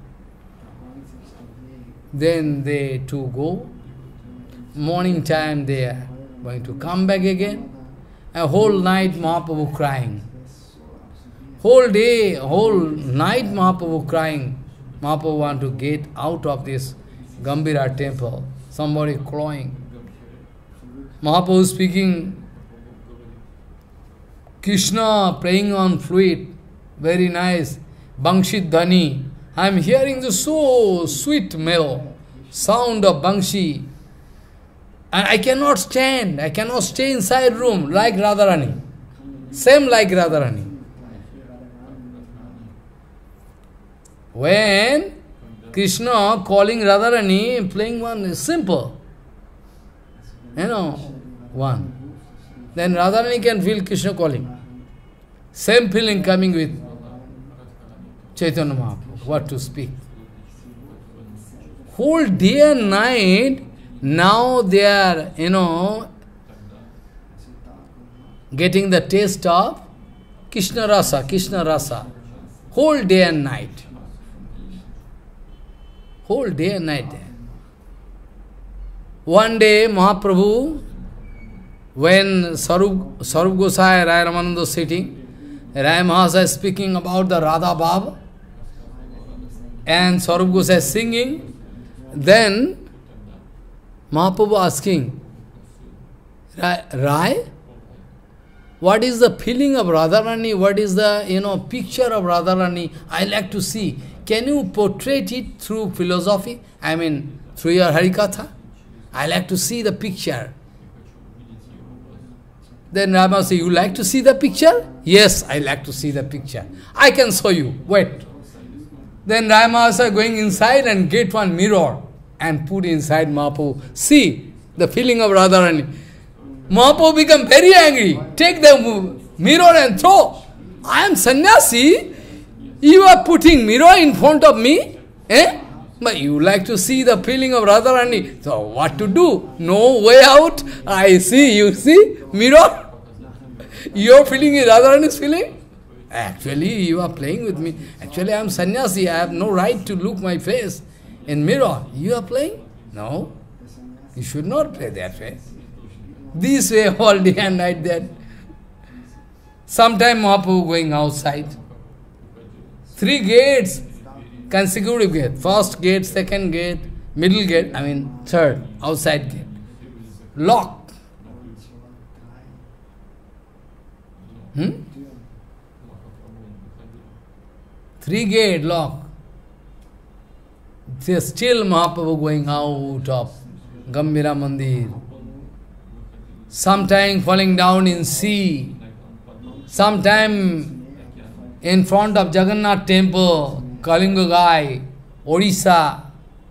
Then they too go. Morning time they are going to come back again. A whole night Mahaprabhu crying. Whole day, whole night Mahaprabhu crying. Mahaprabhu want to get out of this Gambhira temple. Somebody crying. Mahaprabhu speaking, Krishna playing on flute, very nice. Bangshi Dhani. I am hearing the so sweet mellow sound of Bangshi. And I cannot stand. I cannot stay inside room like Radharani. Same like Radharani. When Krishna calling Radharani, playing one is simple. One. Then Radharani can feel Krishna calling. Same feeling coming with Chaitanya Mahaprabhu. What to speak? Whole day and night, now they are, getting the taste of Krishna Rasa, Krishna Rasa. Whole day and night. Whole day and night. One day, Mahaprabhu, when Sarup Gosai, Rai Ramananda sitting, Rai Mahasaya speaking about the Radha Bhava, and Sarup Gosai singing, then Mahaprabhu asking, Rai, what is the feeling of Radharani? What is the, picture of Radharani? I like to see. Can you portray it through philosophy? I mean, through your Harikatha? I like to see the picture. Then Rama says, you like to see the picture? Yes, I like to see the picture. I can show you. Wait. Then Rama is going inside and get one mirror. and put inside Mahaprabhu. See the feeling of Radharani. Mahaprabhu become very angry. Take the mirror and throw. I am sannyasi. You are putting mirror in front of me. Eh? But you like to see the feeling of Radharani. So what to do? No way out. I see, you see, mirror. Your feeling is Radharani's feeling? Actually, you are playing with me. Actually, I am sannyasi. I have no right to look my face in mirror. You are playing? No. You should not play that way. This way all day and night that. Sometime Mahaprabhu going outside. 3 gates, consecutive gate. First gate, second gate, middle gate, third, outside gate. Lock. 3 gate lock. Still Mahaprabhu going out of Gambhira Mandir. Sometime falling down in sea. Sometime in front of Jagannath temple, Kalinga Gai, Orissa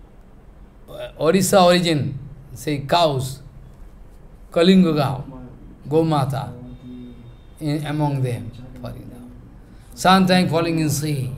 origin, say cows, Kalinga Gai, Gomata, among them, falling down. Sometime falling in sea.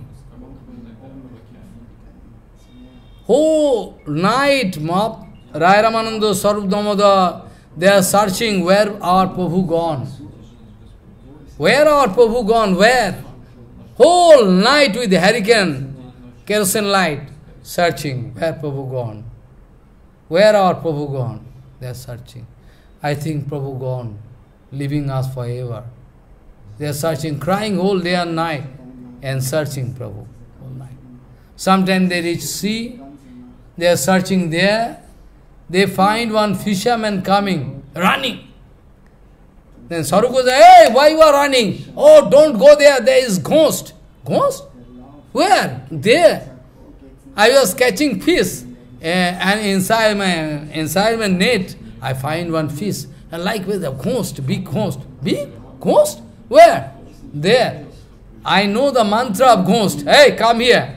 Whole night, Raya Ramananda, Sarup Damodar, they are searching where our Prabhu gone. Where our Prabhu gone? Where? Whole night with the hurricane, kerosene light, searching where Prabhu gone. Where our Prabhu gone? They are searching. I think Prabhu gone, leaving us forever. They are searching, crying whole day and night, and searching Prabhu whole night. Sometimes they reach sea, they are searching there, they find one fisherman coming, running. Then Sarup goes, hey, why you are running? Oh, don't go there, there is ghost. Ghost? Where? There. I was catching fish, and inside my net, I find one fish. And like with a ghost, big ghost. Big ghost? Where? There. I know the mantra of ghost. Hey, come here.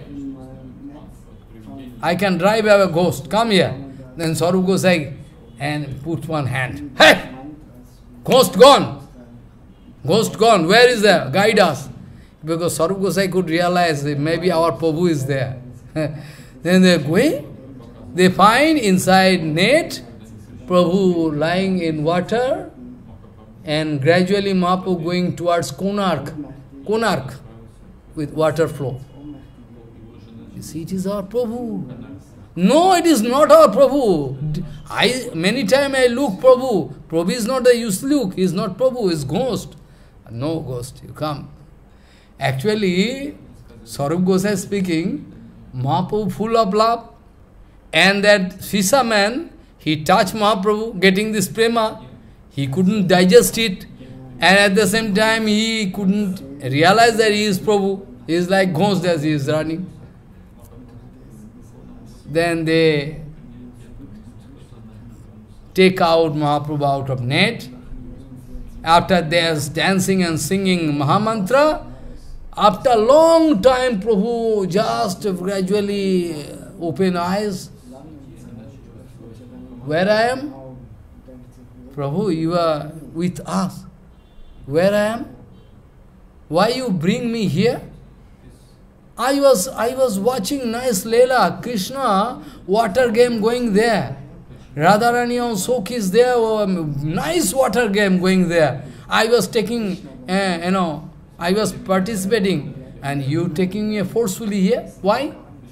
I can drive away a ghost. Come here. Then Sarup goes like, and put one hand. Hey! Ghost gone. Ghost gone. Where is there? Guide us. Because Sarup Gosai could realize that maybe our Prabhu is there. Then they are going. They find inside net Prabhu lying in water, and gradually Mahaprabhu going towards Konark with water flow. You see, it is our Prabhu. No, it is not our Prabhu. Many times I look Prabhu. Prabhu is not a used look. He is not Prabhu, he is ghost. No ghost, you come. Actually, Sarup Gosai speaking, Mahaprabhu full of love, and that fisherman, he touched Mahaprabhu, getting this prema. He couldn't digest it, and at the same time he couldn't realize that he is Prabhu. He is like ghost as he is running. Then they take out Mahaprabhu out of net. After there's dancing and singing Mahamantra, after a long time Prabhu just gradually open eyes. Where I am? Prabhu, you are with us. Where I am? Why you bring me here? I was watching nice Leela, Krishna, water game going there. Radharani also is there, nice water game going there. I was taking, I was participating, and you taking me forcefully here. Why?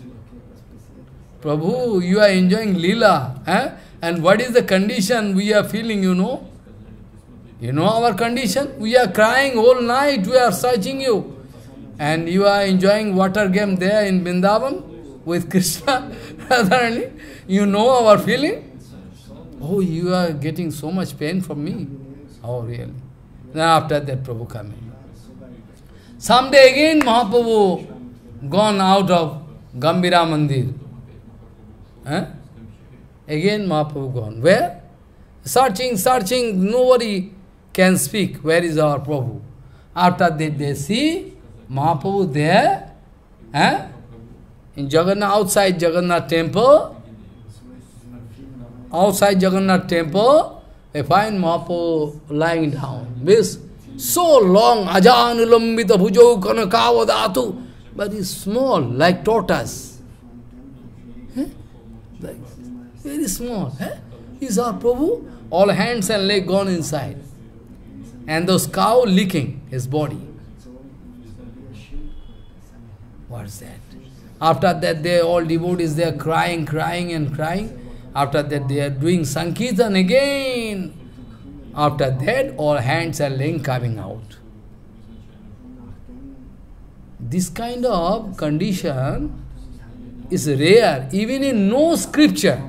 Prabhu, you are enjoying Leela. And what is the condition we are feeling, you know? You know our condition? We are crying whole night, we are searching you. And you are enjoying water game there in Vrindavan with Krishna, Radharani. You know our feeling? Oh, you are getting so much pain from me. Oh, really? Then after that, Prabhu coming. Someday again, Mahaprabhu gone out of Gambhira Mandir. Again, Mahaprabhu gone. Where? Searching, nobody can speak. Where is our Prabhu? After that, they see Mahaprabhu there, in Jagannath, outside Jagannath temple, outside Jagannath temple, they find Mahaprabhu lying down. Means so long, ajanulambita bhujau kanakavadatu, but he's small, like tortoise. Like, very small. Is our Prabhu? All hands and legs gone inside. And those cow licking his body. What's that? After that, they all devotees, they are crying, crying and crying. After that, they are doing Sankirtan again. After that, all hands and legs coming out. This kind of condition is rare, even in no scripture.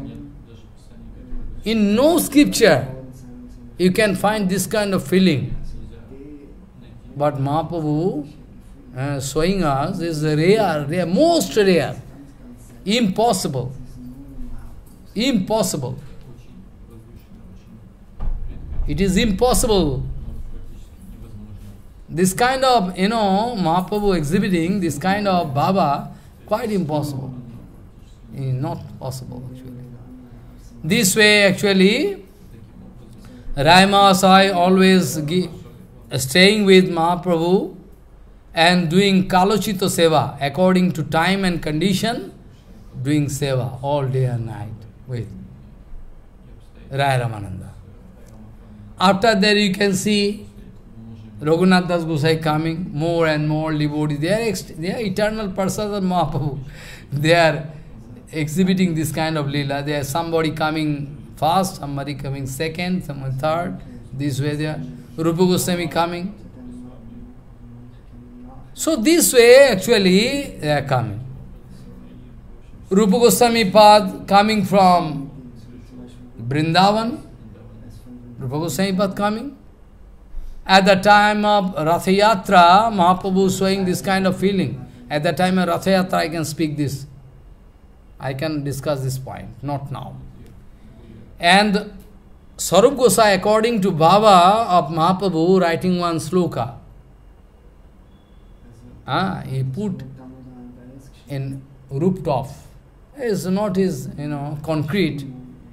In no scripture, you can find this kind of feeling. But Mahaprabhu showing us is rare, most rare, impossible. Impossible. It is impossible. This kind of, Mahaprabhu exhibiting this kind of Baba, quite impossible. Not possible, actually. This way, actually, Raima Sai always staying with Mahaprabhu and doing Kalochita Seva, according to time and condition, doing Seva all day and night with Raya Ramananda. After that, you can see Raghunath Das Gosai coming, more and more devotees. They are eternal persons of Mahaprabhu. They are exhibiting this kind of lila. There is somebody coming first, somebody coming second, someone third. This way they are. Rupa Goswami coming. So this way actually they are coming. Rupa Goswami Pad coming from Vrindavan. Rupa Goswami Pad coming. At the time of Ratha Yatra, Mahaprabhu showing this kind of feeling. At the time of Ratha Yatra, I can speak this. I can discuss this point, not now. And Sarup Gosai, according to Baba of Mahaprabhu, writing one sloka. He put in rooftop. It's not his, concrete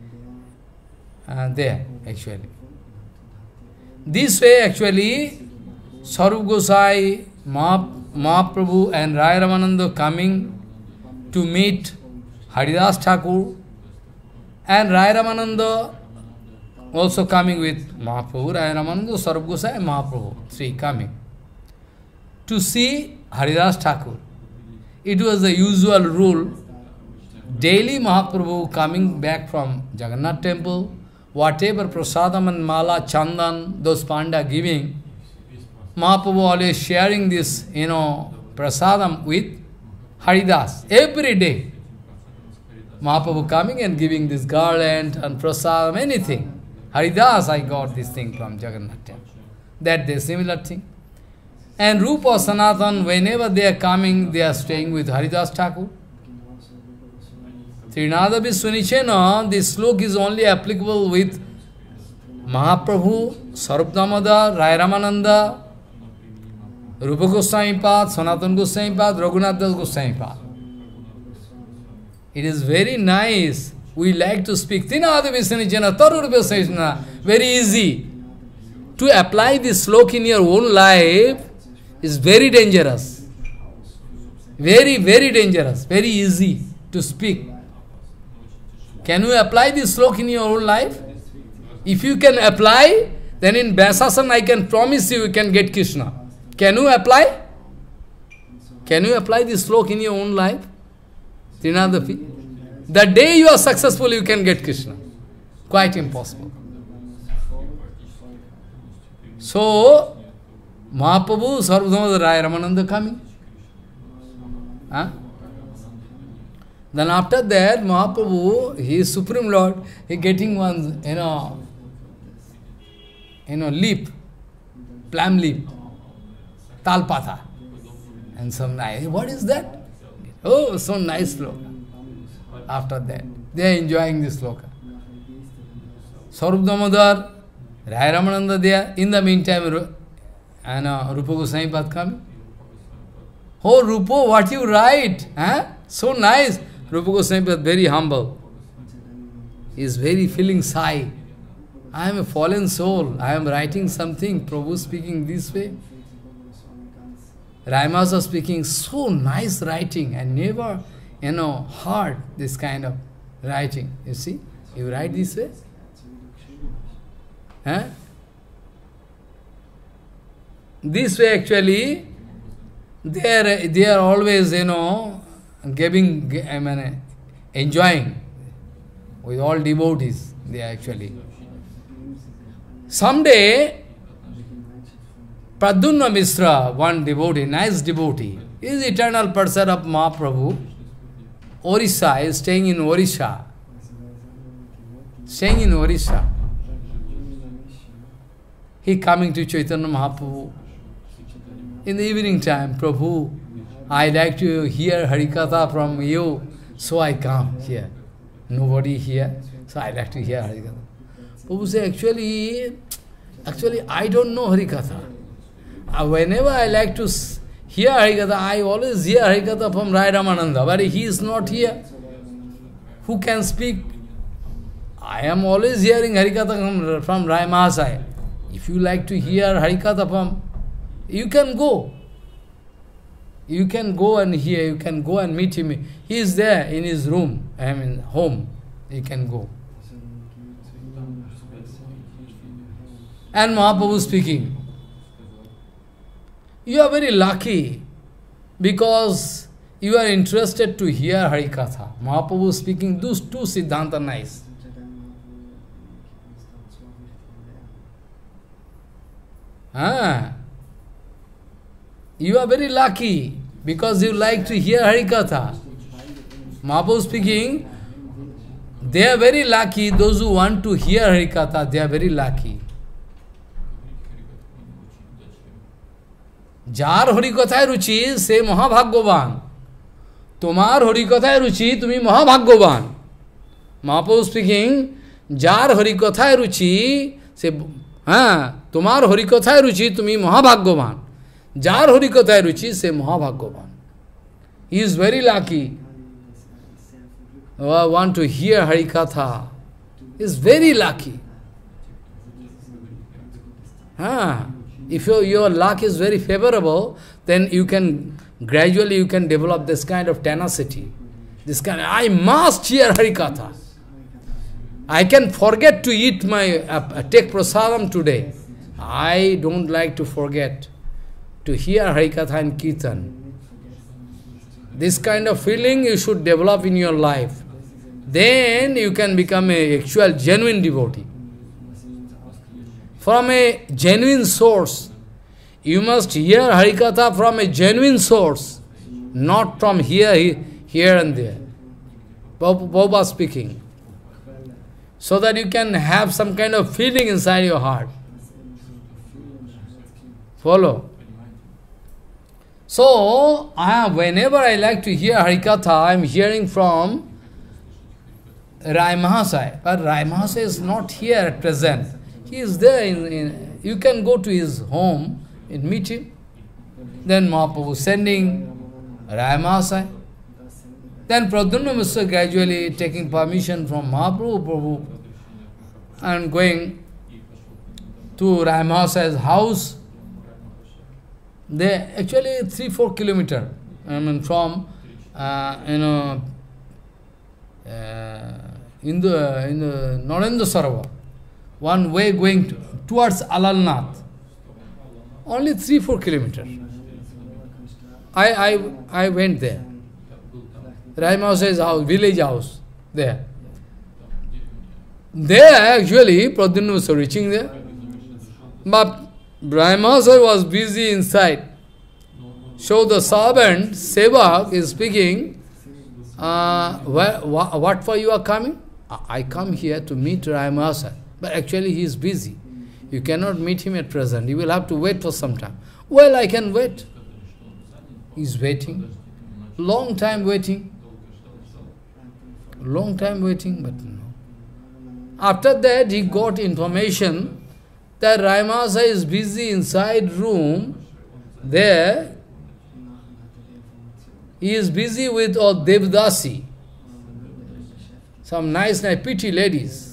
there, actually. This way, actually, Sarup Gosai, Mahaprabhu and Raya Ramananda coming to meet Haridas Thakur, and Raya Ramananda also coming with Mahaprabhu, Raya Ramananda, Sarup Gosai and Mahaprabhu, three coming to see Haridas Thakur. It was the usual rule. Daily Mahaprabhu coming back from Jagannath temple, whatever prasadam and mala, chandan, those panda giving, Mahaprabhu always sharing this, prasadam with Haridas every day. Mahaprabhu coming and giving this garland and prasadam, anything. Haridas, I got this thing from Jagannath temple. That day, similar thing. And Rupa Sanatan, whenever they are coming, they are staying with Haridas Thakur. Trinada Vishwanichena, this slok is only applicable with Mahaprabhu, Sarup Damodar, Raya Ramananda, Rupa Goswami Pad, Sanatana Goswami Pad, Raghunath Das Goswami Pad. It is very nice. We like to speak Trinada Vishwanichena, Taru Rupa Sesna. Very easy. To apply this slok in your own life is very dangerous. Very, very dangerous. Very easy to speak. Can you apply this slok in your own life? If you can apply, then in Vyasasana I can promise you can get Krishna. Can you apply? Can you apply this slok in your own life? The day you are successful, you can get Krishna. Quite impossible. So, Mahaprabhu, Sarvadhamada Raya Ramananda coming. Then after that, Mahaprabhu, he is Supreme Lord, he getting one, leaf, plum leaf, talpatha. And some nice, what is that? Oh, so nice sloka. After that, they are enjoying this sloka. Sarup Damodar, Raya Ramananda there. In the meantime, Rupa Goswami Pad coming. Oh, Rupa, what you write? So nice. Rupa Goswami Pad very humble. He is very feeling shy. I am a fallen soul. I am writing something. Prabhu speaking this way. Ramasa speaking so nice writing. I never, heard this kind of writing. You see? You write this way? Huh? This way actually, they are always, giving, enjoying with all devotees. They are actually. Someday, Pradyumna Mishra, one devotee, nice devotee, is eternal person of Mahaprabhu. Orissa, is staying in Orissa. Staying in Orissa. He coming to Chaitanya Mahaprabhu. In the evening time, Prabhu, I like to hear Harikatha from you, so I come here. Nobody here, so I like to hear Harikatha. Prabhu say, actually, I don't know Harikatha. Whenever I like to hear Harikatha, I always hear Harikatha from Rai Ramananda, but he is not here. Who can speak? I am always hearing Harikatha from Rai Mahasaya. If you like to hear Harikatha from, you can go. You can go and hear, you can go and meet him. He is there in his room, home. You can go. And Mahaprabhu speaking, you are very lucky because you are interested to hear Harikatha. Mahaprabhu speaking, those two Siddhanta nice. You are very lucky because you like to hear Harikatha. Mahaprabhu speaking, they are very lucky, those who want to hear Harikatha, they are very lucky. जार हरिकथाय रुचि से महाभाग्यवान तुम्हार हरिकथाय रुचि तुम्हें महाभाग्यवान महाप्रभु speaking jar हरिकथाय रुचि से तुम्हार हरिकथाय रुचि तुम्हें महाभाग्यवान जार हरिकथाय रुचि से महाभाग्यवान he is very lucky want to hear Harikatha is very lucky If your luck is very favorable, then you can gradually develop this kind of tenacity. This kind of, I must hear Harikatha. I can forget to eat take prasadam today. I don't like to forget to hear Harikatha and Kirtan. This kind of feeling you should develop in your life. Then you can become an actual genuine devotee. From a genuine source. You must hear Harikatha from a genuine source, not from here and there. Baba speaking. So that you can have some kind of feeling inside your heart. Follow? So, whenever I like to hear Harikatha, I am hearing from Rai Mahasaya. But Rai Mahasaya is not here at present. He is there, you can go to his home and meet him. Then Mahaprabhu sending Rai Mahasaya. Then Pradyumna Mishra gradually taking permission from Mahaprabhu and going to Rai Mahasaya's house. They actually 3-4 kilometers. From in the Narendra Sarovar. One way going towards Alalnath. Only 3-4 kilometers. I went there. Rai Mahasaya's house, village house, there. There actually, Pradyumna was reaching there. But Rai Mahasaya was busy inside. So the servant, Sevak, is speaking, what for you are coming? I come here to meet Rai Mahasaya. But actually he is busy. You cannot meet him at present. You will have to wait for some time. Well, I can wait. He is waiting. Long time waiting. Long time waiting, but no. After that, he got information that Rai Mahasaya is busy inside room. There, he is busy with Devdasi. some nice, pretty ladies.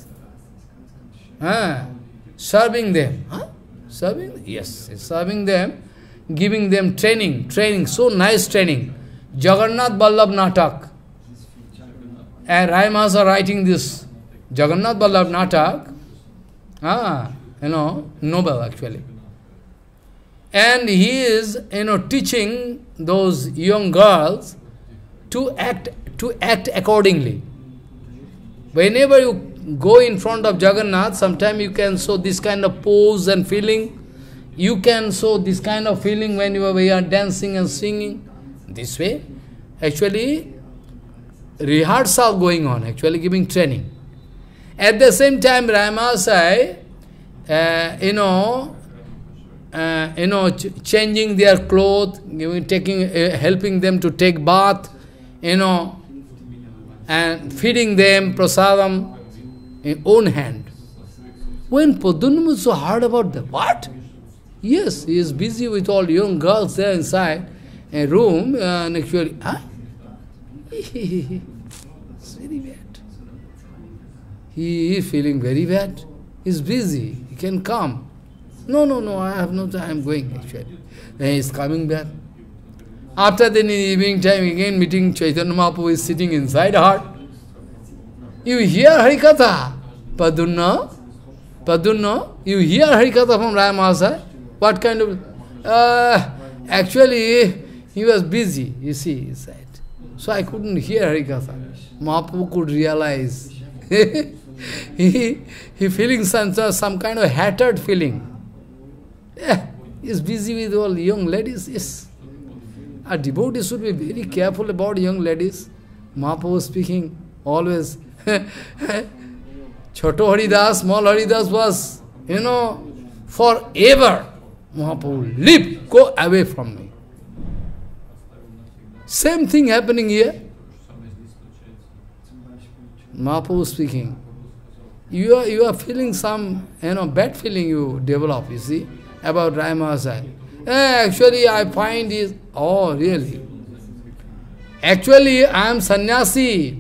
Serving them. Serving? Yes, serving them, giving them training, so nice training. Jagannath Vallabh Natak. And Rai Mahasa writing this Jagannath Vallabh Natak, noble actually. And he is, teaching those young girls to act accordingly. Whenever you go in front of Jagannath, sometimes you can show this kind of pose and feeling. You can show this kind of feeling when you are dancing and singing. This way, actually, rehearsal going on, actually giving training. At the same time, Rai Mahasaya, changing their clothes, helping them to take bath, and feeding them prasadam in own hand. When Padmanabha heard about that, what? Yes, he is busy with all young girls there inside a room, and actually, it's very bad. He is feeling very bad. He is busy. He can come. No, I have no time, I am going actually. Then he is coming back. After then in the evening time, again meeting Chaitanya Mahaprabhu is sitting inside her. You hear Harikatha? Padunna, you hear Harikatha from Rai Mahasaya? What kind of... actually, he was busy, you see, he said. So I couldn't hear Harikatha. Mahaprabhu could realize. he feeling some kind of hatred feeling. He is busy with all young ladies. Yes. A devotee should be very careful about young ladies. Mahaprabhu speaking always. Choto Haridas, small Haridas was, forever. Mahaprabhu, leave, go away from me. Same thing happening here. Mahaprabhu speaking. You are feeling some, bad feeling you develop, you see, about Rai Mahasaya. Actually, I find is, oh, really? Actually, I am sannyasi.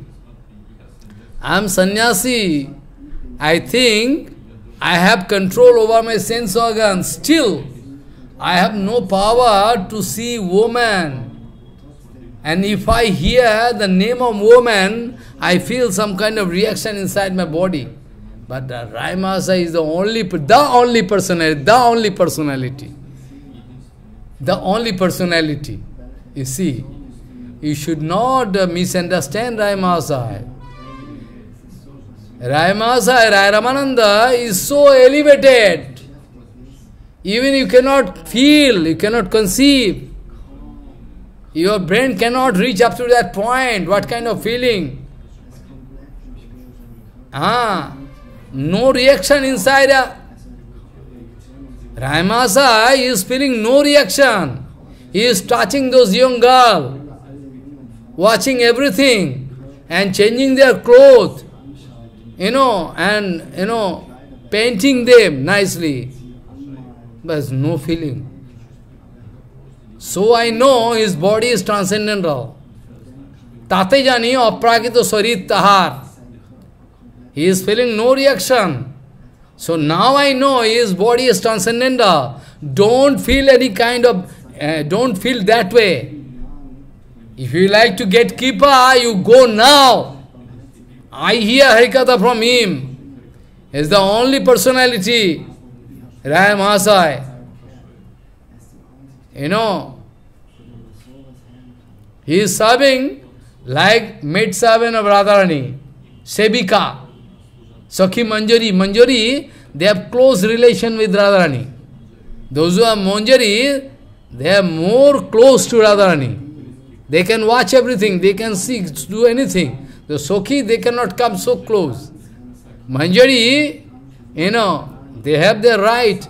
I think I have control over my sense organs. Still, I have no power to see woman. And if I hear the name of woman, I feel some kind of reaction inside my body. But Rai Mahasaya is the only personality. You see, you should not misunderstand Rai Mahasaya. Rai Mahasaya, Rai Ramananda is so elevated. Even you cannot feel, you cannot conceive. Your brain cannot reach up to that point. What kind of feeling? No reaction inside. Rai Mahasaya is feeling no reaction. He is touching those young girls, watching everything, and changing their clothes, painting them nicely. But no feeling. So I know his body is transcendental. Tate jani aprakito sarit tahar. He is feeling no reaction. So now I know his body is transcendental. Don't feel any kind of, don't feel that way. If you like to get Kripa, you go now. I hear Harikatha from him. He is the only personality, Rai Mahasaya. He is serving like maid servant of Radharani, Sebika. Sakhi Manjari, they have close relation with Radharani. Those who are Manjari, they are more close to Radharani. They can watch everything, they can see, do anything. The Sakhi, they cannot come so close. Manjari, they have their right.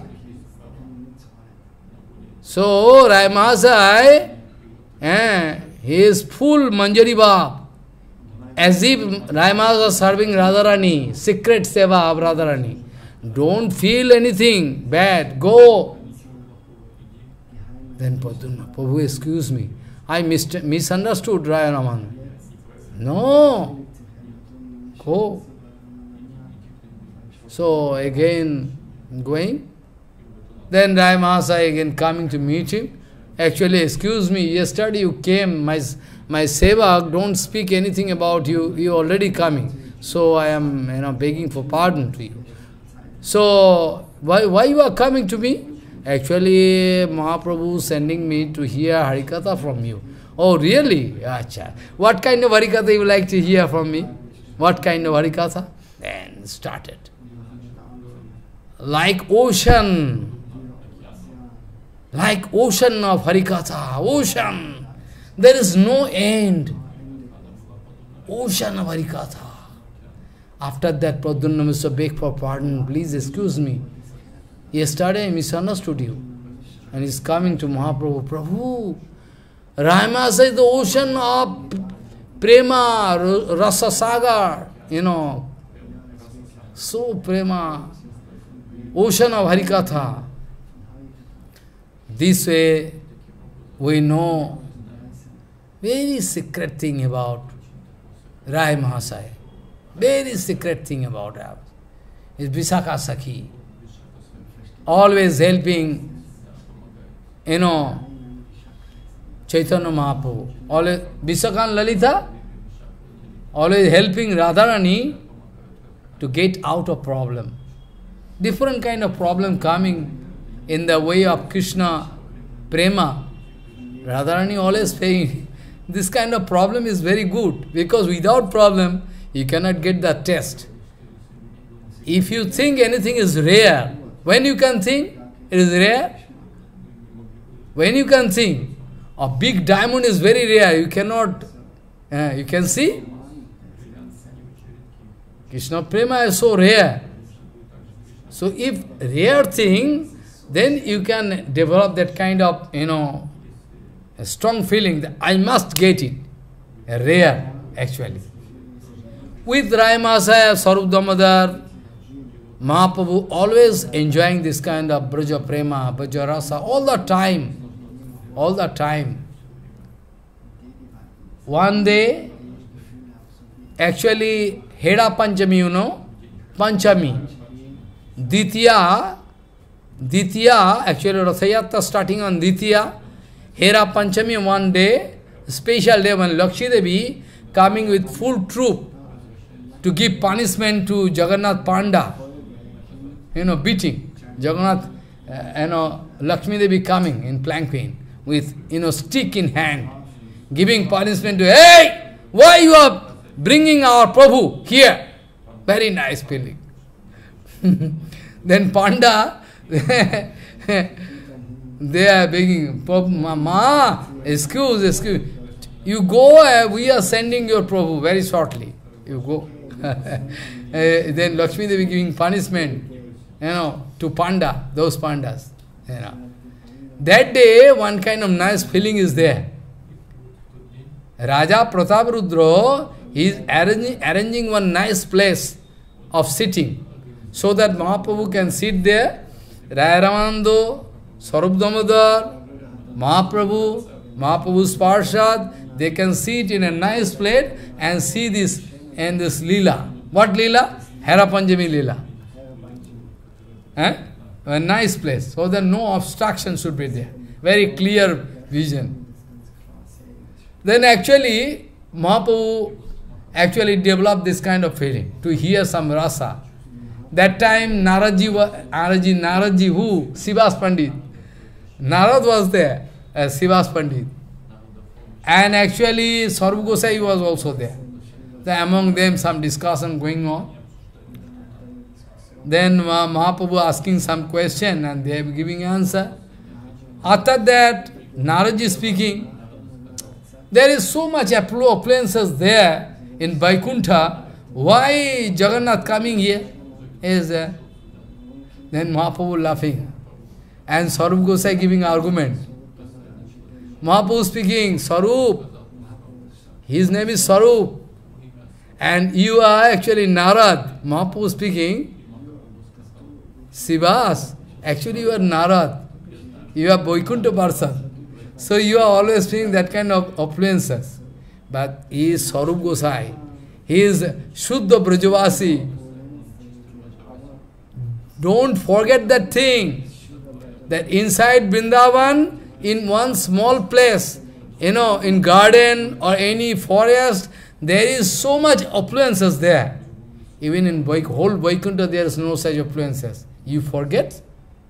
So, Rai Mahasaya, he is full Manjari Bhav. As if Rai Mahasaya was serving Radharani, secret seva of Radharani. Don't feel anything bad, go. Then Prabhu, excuse me, I misunderstood Rai Raman. No. Oh. So again going. Then Rai Mahasaya again coming to meet him. Actually, excuse me, yesterday you came, my sevak don't speak anything about you, you already coming. So I am begging for pardon to you. So why you are coming to me? Actually, Mahaprabhu sending me to hear Harikatha from you. Oh, really? Achha. What kind of Harikatha you like to hear from me? What kind of Harikatha? Then started. Like ocean of Harikatha, ocean. There is no end. Ocean of Harikatha. After that, Pradyumna Mishra begged for pardon. Please excuse me. Yesterday I misunderstood you. And he's coming to Mahaprabhu. Prabhu, Rama says the ocean of prema, rasa sagar, so prema, ocean of Harikatha. This way we know very secret thing about Rai Mahasaya. Very secret thing about her. Is Visakha Sakhi. Always helping, Chaitanya Mahaprabhu. Always, Visakha and Lalita, always helping Radharani to get out of problem. Different kind of problem coming in the way of Krishna, prema. Radharani always saying, this kind of problem is very good, because without problem, you cannot get the test. If you think anything is rare, when you can think it is rare? When you can think a big diamond is very rare, you cannot, you can see? Krishna prema is so rare. So if rare thing, then you can develop that kind of, a strong feeling that I must get it. Rare, actually. With Rai Mahasaya, Sarup Damodar, Mahaprabhu always enjoying this kind of Braja Prema, Braja Rasa, all the time. All the time. One day, actually, Heda Panchami, Panchami. Ditya, actually Rathayatra starting on Ditya, Hera Panchami one day, special day when Lakshmi Devi coming with full troop to give punishment to Jagannath Panda, beating. Jagannath, Lakshmi Devi coming in planking with, stick in hand, giving punishment to, hey, why you are bringing our Prabhu here? Very nice feeling. Then Panda, they are begging, Mama, excuse, you go, we are sending your Prabhu very shortly. You go. Then Lakshmi Devi giving punishment, to Panda, those Pandas. That day, one kind of nice feeling is there. Raja Prataparudra, he is arranging one nice place of sitting, so that Mahaprabhu can sit there, Raya Ramanando, Sarup Damodar, Mahaprabhu's Parshad, they can sit in a nice plate and see this and this Leela. What Leela? Hera Panchami Leela. A nice place, so that no obstruction should be there. Very clear vision. Then actually, Mahaprabhu actually developed this kind of feeling, to hear some rasa. That time Naradji who? Sivas Pandit. Narad was there, Sivas Pandit. And actually Sarup Gosai was also there. Among them some discussion going on. Then Mahaprabhu asking some question and they are giving answer. After that, Naradji speaking. There is so much appliances there in Vaikuntha. Why Jagannath coming here? Is then Mahaprabhu laughing. And Sarup Gosai giving argument. Mahaprabhu speaking, Sarup, his name is Sarup. And you are actually Narad. Mahaprabhu speaking, Sivas, actually you are Narad. You are Vaikuntha person. So you are always feeling that kind of affluences. But he is Sarup Gosai. He is Shuddha Brajavasi. Don't forget that thing, that inside Vrindavan, in one small place, in garden or any forest, there is so much affluences there. Even in whole Vaikuntha, there is no such affluences. You forget?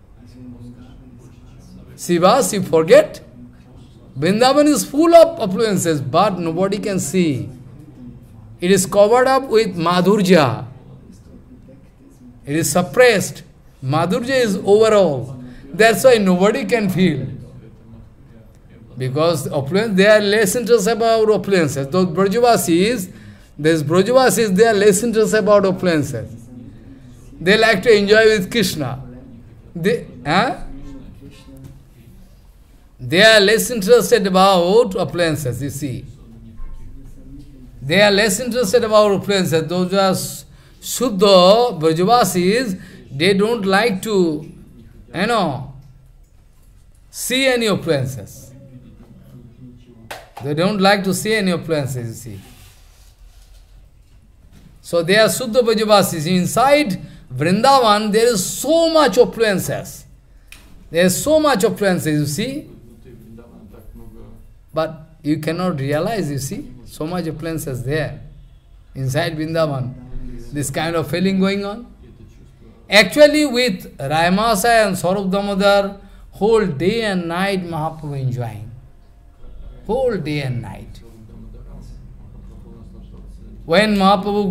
Sivas, you forget? Vrindavan is full of affluences, but nobody can see. It is covered up with Madhurja. It is suppressed. Madhurja is overall. That's why nobody can feel. Because they are less interested about opulences. Those Brajavasis, they are less interested about opulences. They like to enjoy with Krishna. They are less interested about opulences, you see. They are less interested about opulences. Those who are Shuddha Brajavasis, they don't like to, see any opulences. They don't like to see any opulences, you see. So they are Shuddha Brajavasis. Inside Vrindavan, there is so much opulences. There is so much opulences, you see. But you cannot realize, you see, so much opulences there. Inside Vrindavan. This kind of feeling going on. Actually, with Rayamasa and Sarup Damodar, whole day and night Mahaprabhu enjoying. Whole day and night. When Mahaprabhu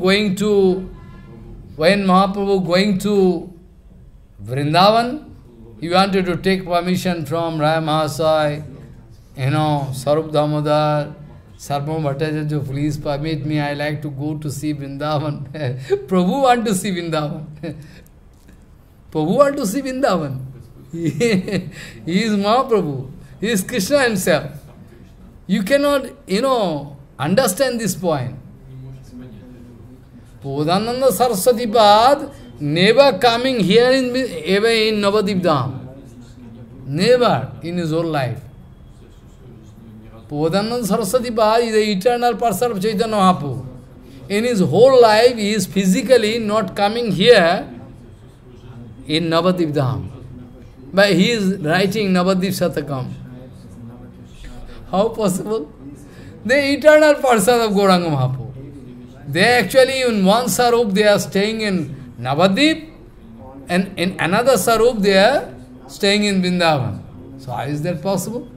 going to Vrindavan, he wanted to take permission from Rayamasa, Sarup Damodar, Sarvabhauma Bhattacharya, please permit me, I like to go to see Vrindavan. Prabhu want to see Vrindavan. Prabhu want to see Vrindavan. He is Mahaprabhu. He is Krishna himself. You cannot, understand this point. Bodhananda Saraswati Pad never coming here ever in Navadip Dham. Never in his whole life. Bodhananda Saraswati Pad is the eternal person of Chaitanya Mahaprabhu. In his whole life, he is physically not coming here in Navadip Dham. But he is writing Navadip Shatakam. How possible? The eternal person of Gauranga Mahaprabhu. They actually, in one Sarup, they are staying in Navadip, and in another Sarup, they are staying in Vrindavan. So how is that possible?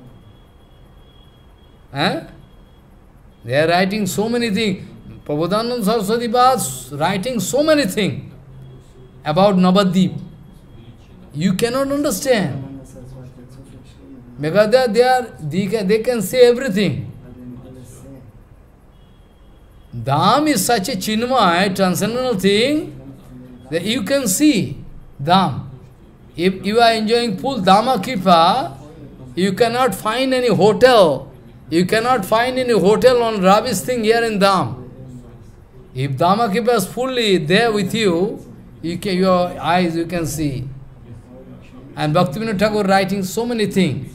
They are writing so many things. Prabodhananda Saraswati was writing so many things about Navadip. You cannot understand. Because they can say everything. Dham is such a chinmaya, transcendental thing, that you can see Dham. If you are enjoying full Dhamma Kripa, you cannot find any hotel. You cannot find any hotel on rubbish thing here in Dham. If Dhamma Kripa is fully there with you, your eyes you can see. And Bhaktivinoda Thakur writing so many things.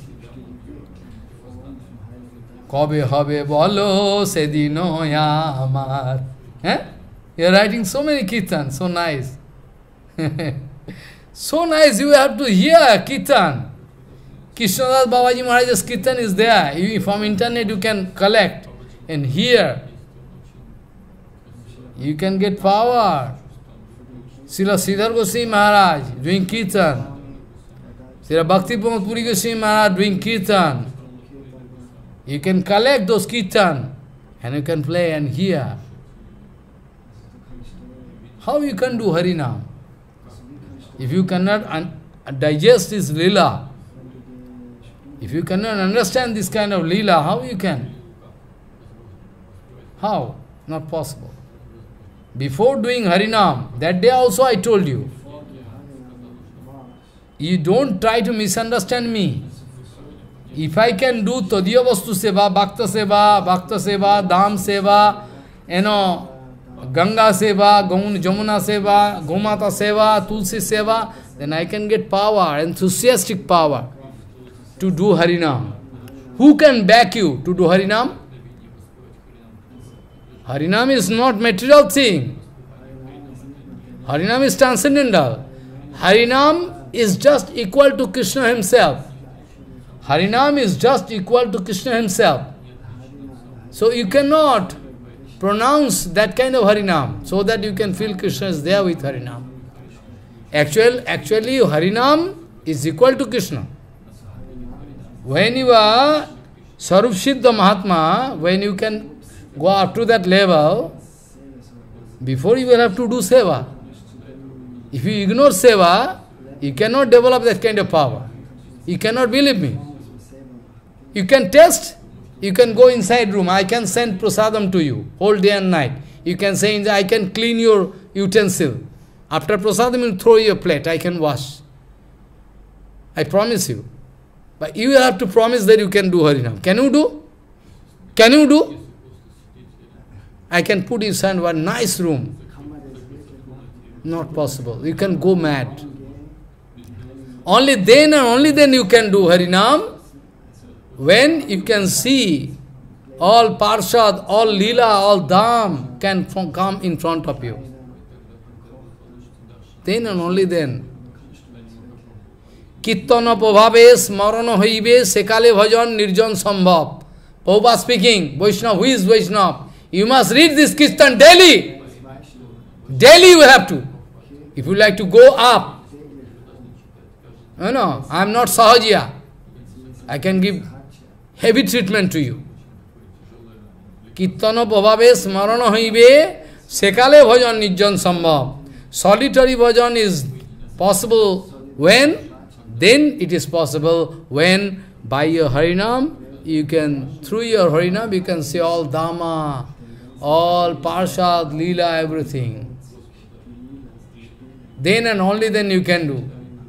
Kabe habe bolo sedino ya amar. You are writing so many kirtan, so nice. So nice, you have to hear kirtan. Krishnadas Babaji Maharaj's kirtan is there. From internet you can collect and hear. You can get power. Srila Sridhar Goswami Maharaj doing kirtan. Srila Bhakti Pramod Puri Goswami Maharaj doing kirtan. You can collect those kirtan and you can play and hear. How you can do Harinam? If you cannot digest this lila, if you cannot understand this kind of lila, how you can? How? Not possible. Before doing Harinam, that day also I told you, you don't try to misunderstand me. If I can do Tadiya Vastu Seva, Bhakta Seva, Dham Seva, Ganga Seva, Jamuna Seva, Gomata Seva, Tulsi Seva, then I can get power, enthusiastic power to do Harinam. Who can back you to do Harinam? Harinam is not material thing. Harinam is transcendental. Harinam is just equal to Krishna himself. Harinam is just equal to Krishna himself. So you cannot pronounce that kind of Harinam so that you can feel Krishna is there with Harinam. Actually Harinam is equal to Krishna. When you are Sarup Siddha Mahatma, when you can go up to that level, before you will have to do seva. If you ignore seva, you cannot develop that kind of power. You cannot believe me. You can test, you can go inside room, I can send prasadam to you, whole day and night. You can say, I can clean your utensil. After prasadam, you throw your plate, I can wash. I promise you. But you have to promise that you can do Harinam. Can you do? Can you do? I can put inside one nice room. Not possible. You can go mad. Only then and only then you can do Harinam, when you can see all Parshad, all Leela, all Dham can come in front of you. Then and only then. Kirtana Prabhave Smarana Hoibe Sekale Bhajan Nirjan Sambhav. Prabhupada speaking, Vaishnava, who is Vaishnava? You must read this Kirtan daily. Daily you have to. If you like to go up. No, I am not Sahajiya. I can give heavy treatment to you. Kirtana Prabhave Smarana Hoibe Sekale Bhajan Nirjan Sambhav. Solitary bhajan is possible when? Then it is possible when by your Harinam, you can, through your Harinam, you can see all Dhamma, all Parshad, Leela, everything. Then and only then you can do.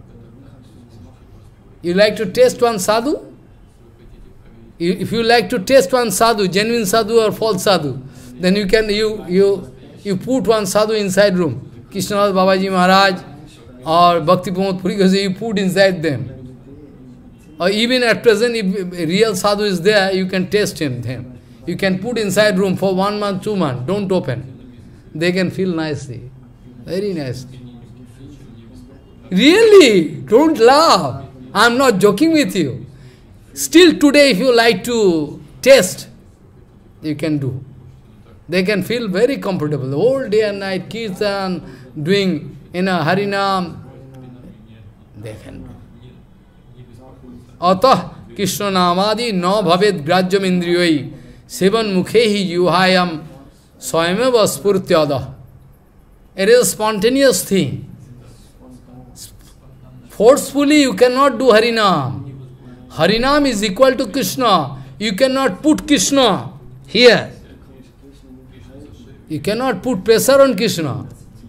You like to taste one sadhu? If you like to taste one sadhu, genuine sadhu or false sadhu, then you can, you put one sadhu inside room. Krishnadas Babaji Maharaj or Bhakti Pramod Puri Goswami, you put inside them. Or even at present, if a real sadhu is there, you can taste him. You can put inside room for 1 month, 2 months, don't open. They can feel nicely, very nicely. Really, don't laugh. I am not joking with you. Still today, if you like to taste, you can do. They can feel very comfortable. The whole day and night, kirtan, doing Harinam, they can do. Atah Krishna Namadi no bhaved grajyam indriyoi sevan mukhehi yuhayam swayameva spurtyada. It is a spontaneous thing. Forcefully you cannot do Harinam. Harinam is equal to Krishna. You cannot put Krishna here. You cannot put pressure on Krishna.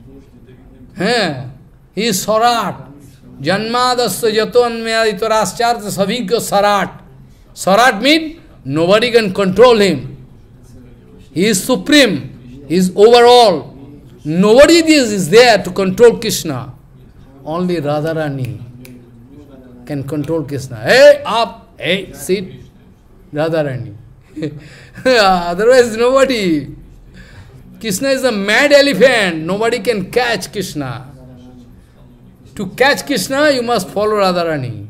He is Sarat. Janmadasya jatonmyaditarascharta savigya Sarat. Sarat means nobody can control him. He is supreme. He is overall. Nobody is there to control Krishna. Only Radharani can control Krishna. Hey, up. Hey, sit. Radharani. Otherwise nobody. Krishna is a mad elephant. Nobody can catch Krishna. To catch Krishna, you must follow Radharani.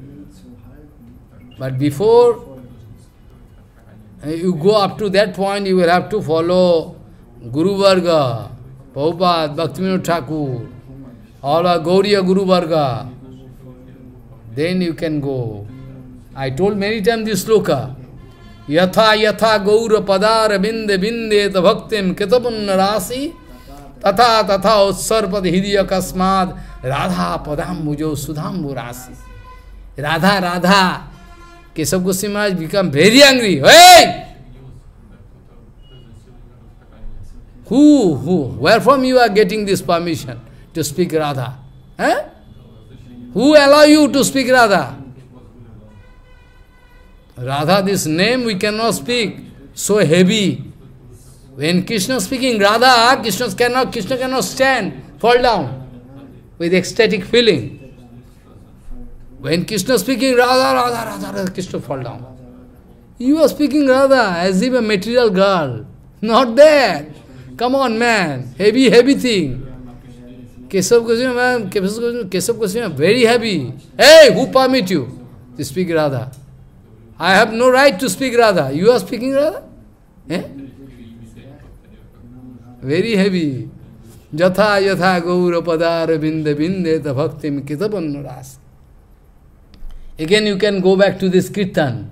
But before you go up to that point, you will have to follow Guru Varga, Prabhupada, Bhaktivinoda Thakur, all our Gauriya Guru Varga. Then you can go. I told many times this sloka. Yatha yatha gaura padara binde binde ta bhaktim kitapunna rasi tatha tatha utsarpad hidya kasmad radha padam mujo sudhambu rasi. Radha. Keshav Goswami Maharaj become very angry. Hey! Who? Where from you are getting this permission to speak Radha? Who allow you to speak Radha? Radha, this name we cannot speak, so heavy. When Krishna is speaking Radha, Krishna cannot stand, fall down with ecstatic feeling. When Krishna is speaking Radha, Krishna fall down. You are speaking Radha as if a material girl. Not there. Come on, man. Heavy, heavy thing. Keshav Goswami, man, Keshav Goswami, very heavy. Hey, who permit you to speak Radha? I have no right to speak Radha. You are speaking Radha? Eh? Very heavy. Jatha yatha gaura padara binde binde ta bhaktim kitabannuras. Again you can go back to this kirtan.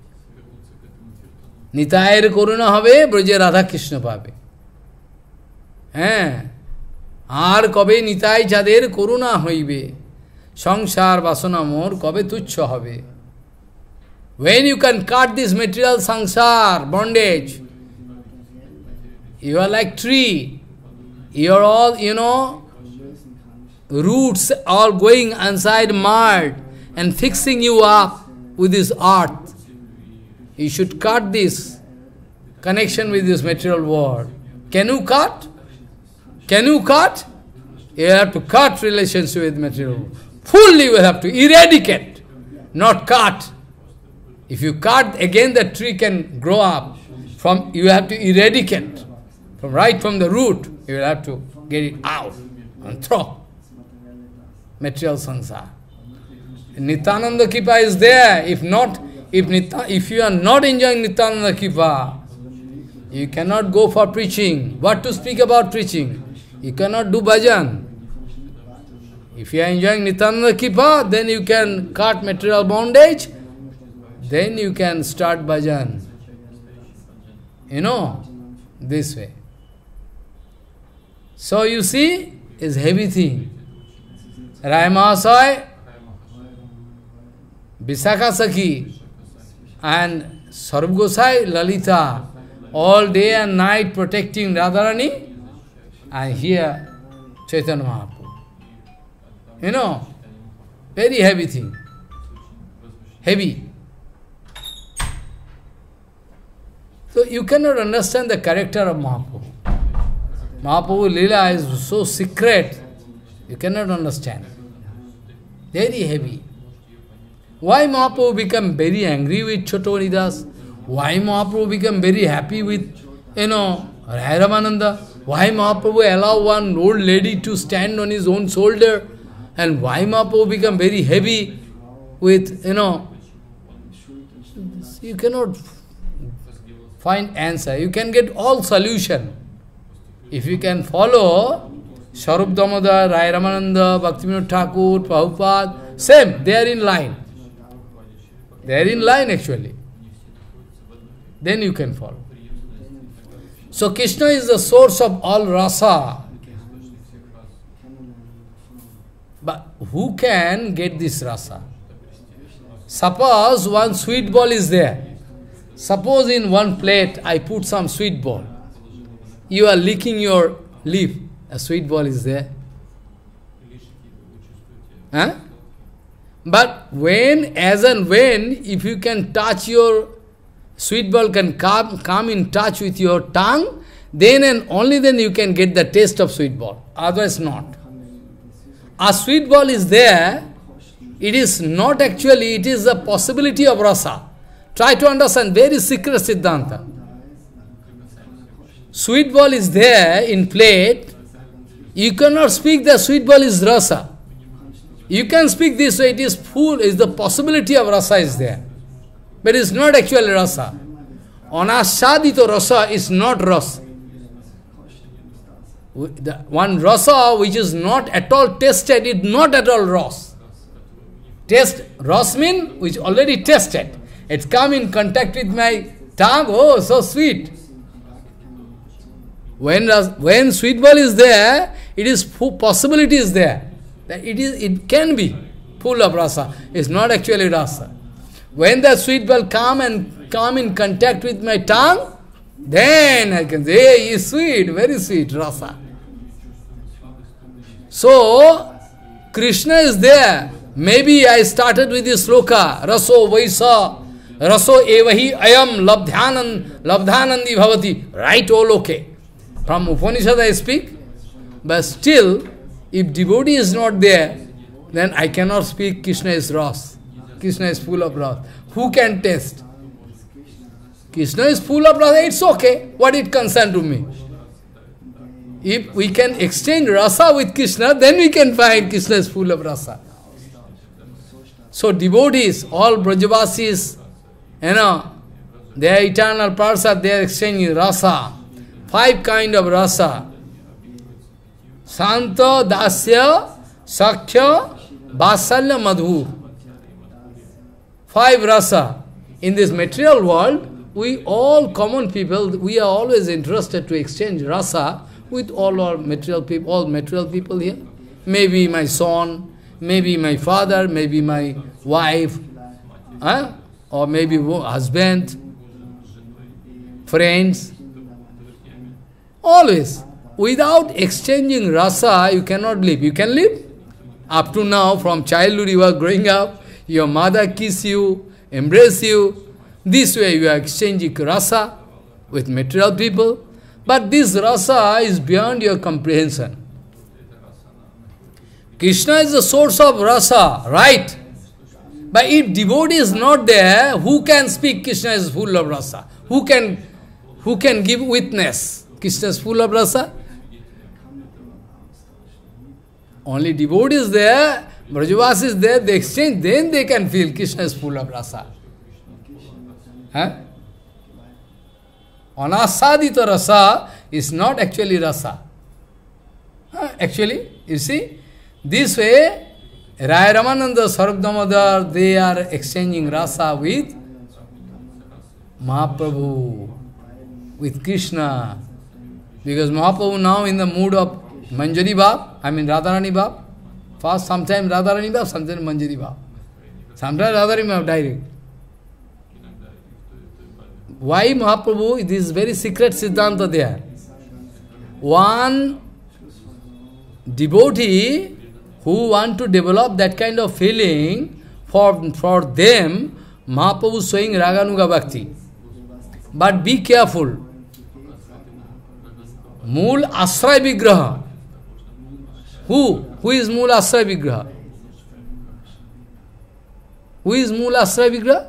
Nitayar koruna habe, Braje Radha Krishna pabe. আর কবে নিতাই যাদের করুণা হইবে সংসার বাসনা মোর কবে তুচ্ছ হবে when you can cut this material sansar bondage you are like tree you are all roots all going inside mud and fixing you up with this earth you should cut this connection with this material world can you cut? Can you cut? You have to cut relationship with material. Fully you have to eradicate, not cut. If you cut, again the tree can grow up. You have to eradicate. Right from the root, you will have to get it out and throw. Material sansar. Nityananda Kripa is there. If you are not enjoying Nityananda Kripa, you cannot go for preaching. What to speak about preaching? You cannot do bhajan. If you are enjoying Nityananda Kripa, then you can cut material bondage, then you can start bhajan. This way. So you see, it's heavy thing. Rai Mahasaya, Visakha Sakhi, and Sarv Gosai, Lalita, all day and night protecting Radharani, and here Chaitanya Mahaprabhu. Very heavy thing. Heavy. So you cannot understand the character of Mahaprabhu. Mahaprabhu Leela is so secret, you cannot understand. Very heavy. Why Mahaprabhu become very angry with Chotonidas? Why Mahaprabhu become very happy with, Rai Ramananda? Why Mahaprabhu allow one old lady to stand on his own shoulder? And why Mahaprabhu become very heavy with, you cannot find answer. You can get all solution. If you can follow Sarup Damodar, Rai Ramananda, Bhaktivinoda Thakur, Prabhupada, same, they are in line. They are in line actually. Then you can follow. So Krishna is the source of all rasa. But who can get this rasa? Suppose one sweet ball is there. Suppose in one plate I put some sweet ball. You are licking your lip. A sweet ball is there. But as and when, if you can touch your sweet ball can come in touch with your tongue, then and only then you can get the taste of sweet ball. Otherwise not. A sweet ball is there, it is not actually, it is a possibility of rasa. Try to understand, very secret Siddhanta. Sweet ball is there in plate, you cannot speak the sweet ball is rasa. You can speak this way, it is full, is the possibility of rasa is there. But it is not actually rasa. Anasadito rasa is not rasa. The one rasa which is not at all tasted is not at all rasa. Taste, rasa means which already tasted. It's come in contact with my tongue, oh so sweet. When sweet ball is there, it is possibility is there. That it can be full of rasa. It's not actually rasa. When the sweet ball come in contact with my tongue, then I can say, hey, it's sweet, very sweet, rasa. So, Krishna is there. Maybe I started with this sloka, raso vaisa, raso evahi ayam labdhanandi bhavati. Right, all okay. From Upanishad I speak, but still, if devotee is not there, then I cannot speak Krishna is rasa. Krishna is full of wrath. Who can taste? Krishna is full of rasa, it's okay. What it concern to me? If we can exchange rasa with Krishna, then we can find Krishna is full of rasa. So devotees, all Brajavasis, they are eternal Parsad, they are exchanging rasa. 5 kind of rasa. Santa, Dasya, Sakhya, Vasalya, Madhur. 5 rasa. In this material world, we all common people, we are always interested to exchange rasa with all our material people here. Maybe my son, maybe my father, maybe my wife, or maybe husband, friends. Always. Without exchanging rasa, you cannot live. You can live. Up to now, from childhood you are growing up, your mother kiss you, embrace you. This way you are exchanging rasa with material people. But this rasa is beyond your comprehension. Krishna is the source of rasa, right? But if devotee is not there, who can speak Krishna is full of rasa? Who can give witness Krishna is full of rasa? Only devotee is there, Brajavas is there, they exchange, then they can feel Krishna is full of rasa. Anasadita rasa is not actually rasa. Actually, you see, this way, Raya Ramananda, Swarup Damodar, they are exchanging rasa with Mahaprabhu, with Krishna. Because Mahaprabhu now in the mood of Manjari Bhav, Radharani Bhav. First, sometimes Radharani Bhav, sometimes Manjari Bhav. Sometimes Radharani Bhav direct. Why Mahaprabhu? It is very secret Siddhanta there. One devotee who want to develop that kind of feeling, for them, Mahaprabhu is showing Raganuga Bhakti. But be careful. Mool Asray Vigraha. Who is Mool Asray Vigraha? Who is Mool Asray Vigraha?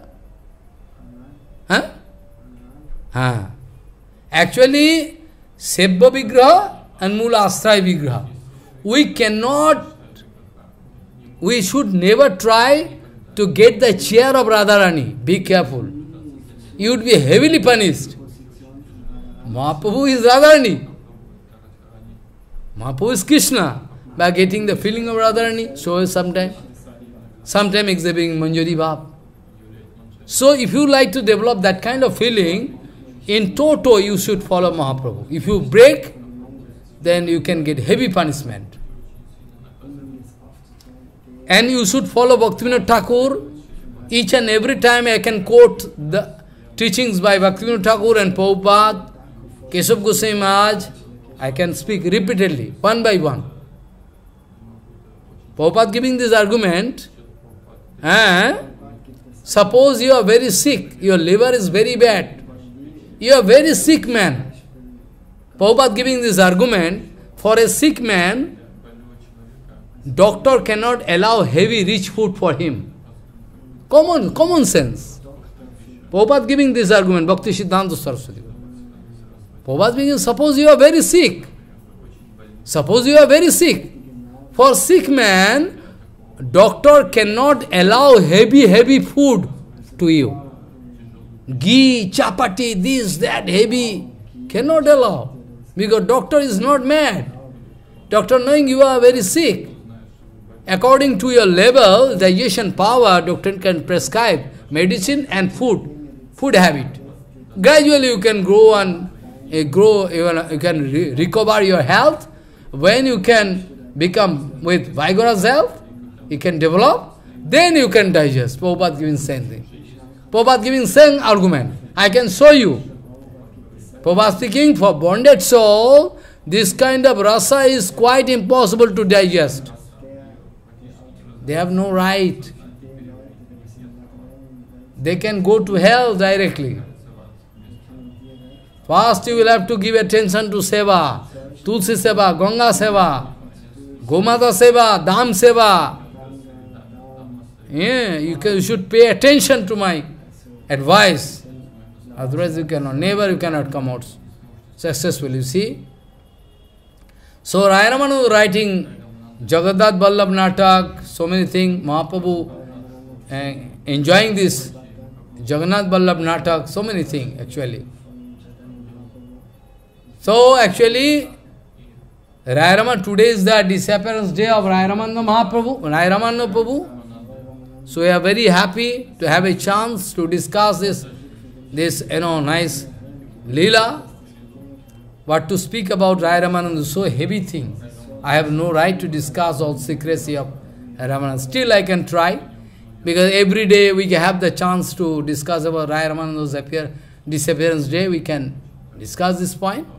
Actually, Sebba Vigraha and Mula Asray Vigraha. We should never try to get the chair of Radharani. Be careful. You would be heavily punished. Mahaprabhu is Radharani. Mahaprabhu is Krishna. By getting the feeling of Radharani, so sometimes exhibiting Manjari Bhav. So if you like to develop that kind of feeling, in toto you should follow Mahaprabhu. If you break, then you can get heavy punishment. And you should follow Bhaktivinoda Thakur. Each and every time I can quote the teachings by Bhaktivinoda Thakur and Prabhupada, Keshav Goswami Maharaj. I can speak repeatedly, one by one. Prabhupada giving this argument, suppose you are very sick, your liver is very bad, you are very sick man. Prabhupada giving this argument, for a sick man, doctor cannot allow heavy rich food for him. Common sense. Prabhupada giving this argument, Bhakti Siddhanta Saraswati. Prabhupada speaking, suppose you are very sick. Suppose you are very sick. For sick man, doctor cannot allow heavy food to you. Ghee, chapati, this, that, heavy, cannot allow. Because doctor is not mad. Doctor knowing you are very sick. According to your level, digestion power, doctor can prescribe medicine and food habit. Gradually you can grow and you can recover your health. When you can become with vigorous health, you can develop, then you can digest. Prabhupada giving same thing. Prabhupada giving same argument. I can show you. Prabhupada speaking, for bonded soul, this kind of rasa is quite impossible to digest. They have no right. They can go to hell directly. First you will have to give attention to seva, Tulsi seva, Ganga seva, Gomata seva, Dham seva. Yeah, you should pay attention to my advice. Otherwise you cannot, never you cannot come out successful, you see. So Raya Ramana was writing Jagadat Vallabh Natak, so many things, Mahaprabhu enjoying this Jagannath Vallabh Natak, so many things actually. So actually, Raya Ramana, today is the disappearance day of Raya Ramana Mahaprabhu, Raya Ramana Prabhu. So we are very happy to have a chance to discuss this nice Leela. But to speak about Raya Ramananda is so heavy thing. I have no right to discuss all secrecy of Ramananda. Still I can try, because every day we can have the chance to discuss about Raya Ramananda's disappearance day, we can discuss this point.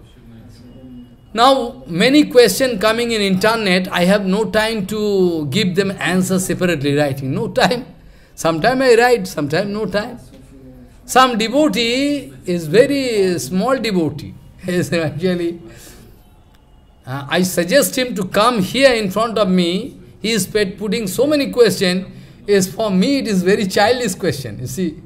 Now, many questions coming in internet, I have no time to give them answers separately writing. No time. Sometimes I write, sometimes no time. Some devotee is very small devotee. Actually, I suggest him to come here in front of me. He is putting so many questions. Is for me, it is very childish question, you see.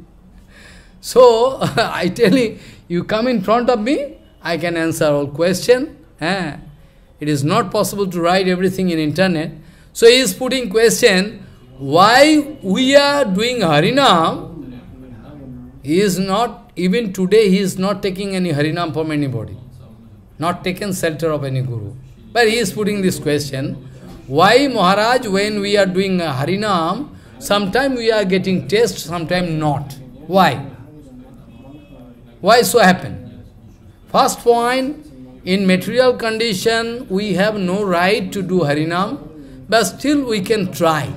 So, I tell him, you come in front of me, I can answer all questions. It is not possible to write everything in internet. So he is putting question, why we are doing Harinam? He is not, even today he is not taking any Harinam from anybody. Not taken shelter of any Guru. But he is putting this question, why Maharaj, when we are doing Harinam, sometimes we are getting taste, sometimes not. Why? Why so happen? First point, in material condition, we have no right to do Harinam, but still we can try.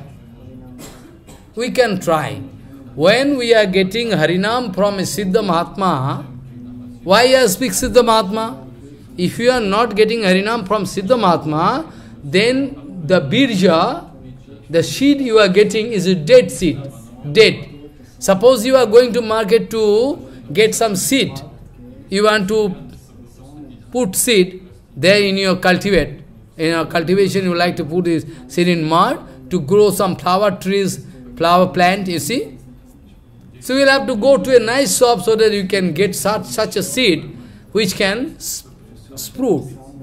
We can try. When we are getting Harinam from a Siddha Mahatma, why I speak Siddha Mahatma? If you are not getting Harinam from Siddha Mahatma, then the birja, the seed you are getting is a dead seed. Dead. Suppose you are going to market to get some seed. You want to put seed there in your cultivate. In your cultivation, you like to put this seed in mud to grow some flower trees, flower plant, you see. So you will have to go to a nice shop so that you can get such a seed which can sprout.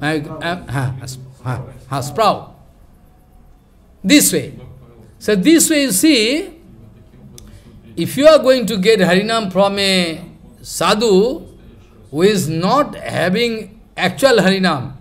Sprout. This way. So this way you see, if you are going to get Harinam from a sadhu who is not having actual Harinam,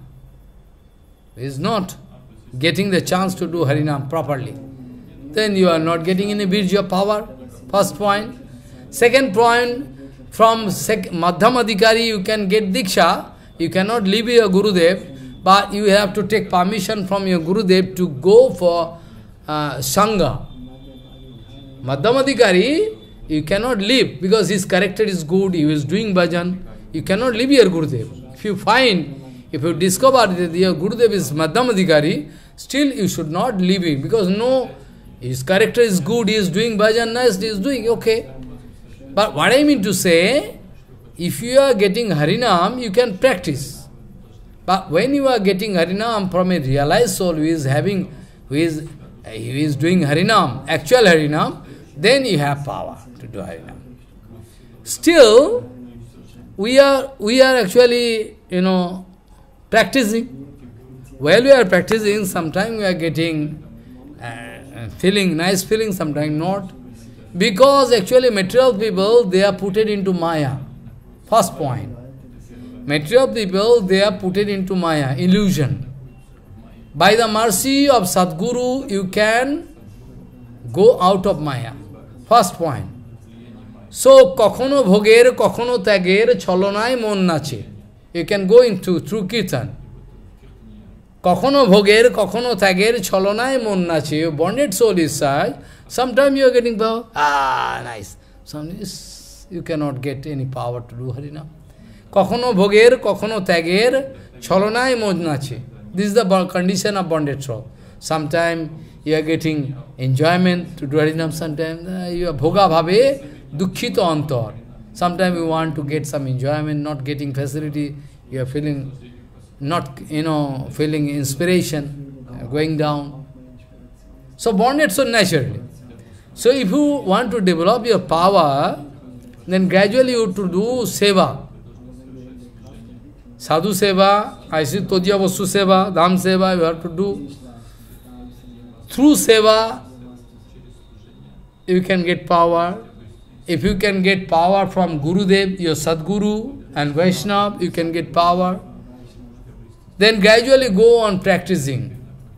is not getting the chance to do Harinam properly, then you are not getting any virtue power. First point. Second point, from Madhyam Adhikari you can get Diksha, you cannot leave your Gurudev, but you have to take permission from your Gurudev to go for Sangha. Madhyam Adhikari, you cannot leave, because his character is good, he is doing bhajan, you cannot leave your Gurudev. If you discover that your Gurudev is Madhyam Adhikari, still you should not leave him, because no, his character is good, he is doing bhajan, nice, he is doing okay. But what I mean to say, if you are getting Harinam, you can practice. But when you are getting Harinam from a realized soul who is doing Harinam, actual Harinam, then you have power to do Harinam. Still, we are actually, practicing. While we are practicing, sometimes we are getting nice feeling, sometimes not. Because actually material people, they are put into Maya. First point. Material people, they are put into Maya, illusion. By the mercy of Sadguru, you can go out of Maya. First point. So, kokhono bhoger, kokhono tager, cholonai mon nache. You can go into through Kirtan. Kokhono bhoger, kokhono tager, cholonai mon nache. Your bonded soul is such. Sometimes you are getting power. Nice. Sometimes you cannot get any power to do Harinam. Kokhono bhoger, kokhono tager, cholonai mon nache. This is the condition of bonded soul. Sometimes you are getting enjoyment to do Harinam, sometimes you are bhoga bhave, dukkhito antar. Sometimes you want to get some enjoyment, not getting facility, you are feeling, not, feeling inspiration, going down. So bonded soul naturally. So if you want to develop your power, Then gradually you have to do seva. Sadhu seva, I see Todya Vastu seva, Dham seva, you have to do. Through seva, you can get power. If you can get power from Gurudev, your Sadguru and Vaishnava, you can get power. Then gradually go on practicing.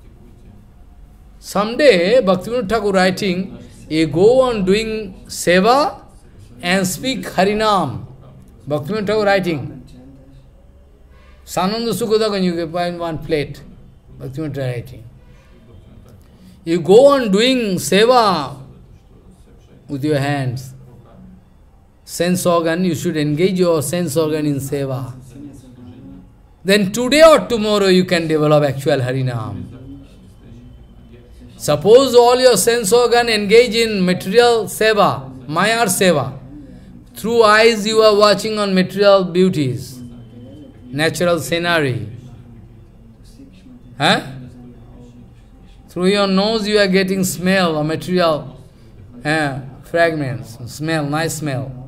Someday, Bhaktivinoda Thakur writing, you go on doing seva and speak Harinam. Bhaktivinoda Thakur writing. Sananda Sukhodagan you can find one plate. Bhaktivinoda writing. You go on doing seva with your hands. Sense organ, you should engage your sense organ in seva. Then today or tomorrow you can develop actual Harinam. Suppose all your sense organ engage in material seva, Mayar seva. Through eyes you are watching on material beauties, natural scenery. Huh? Through your nose you are getting smell or material fragments, smell, nice smell.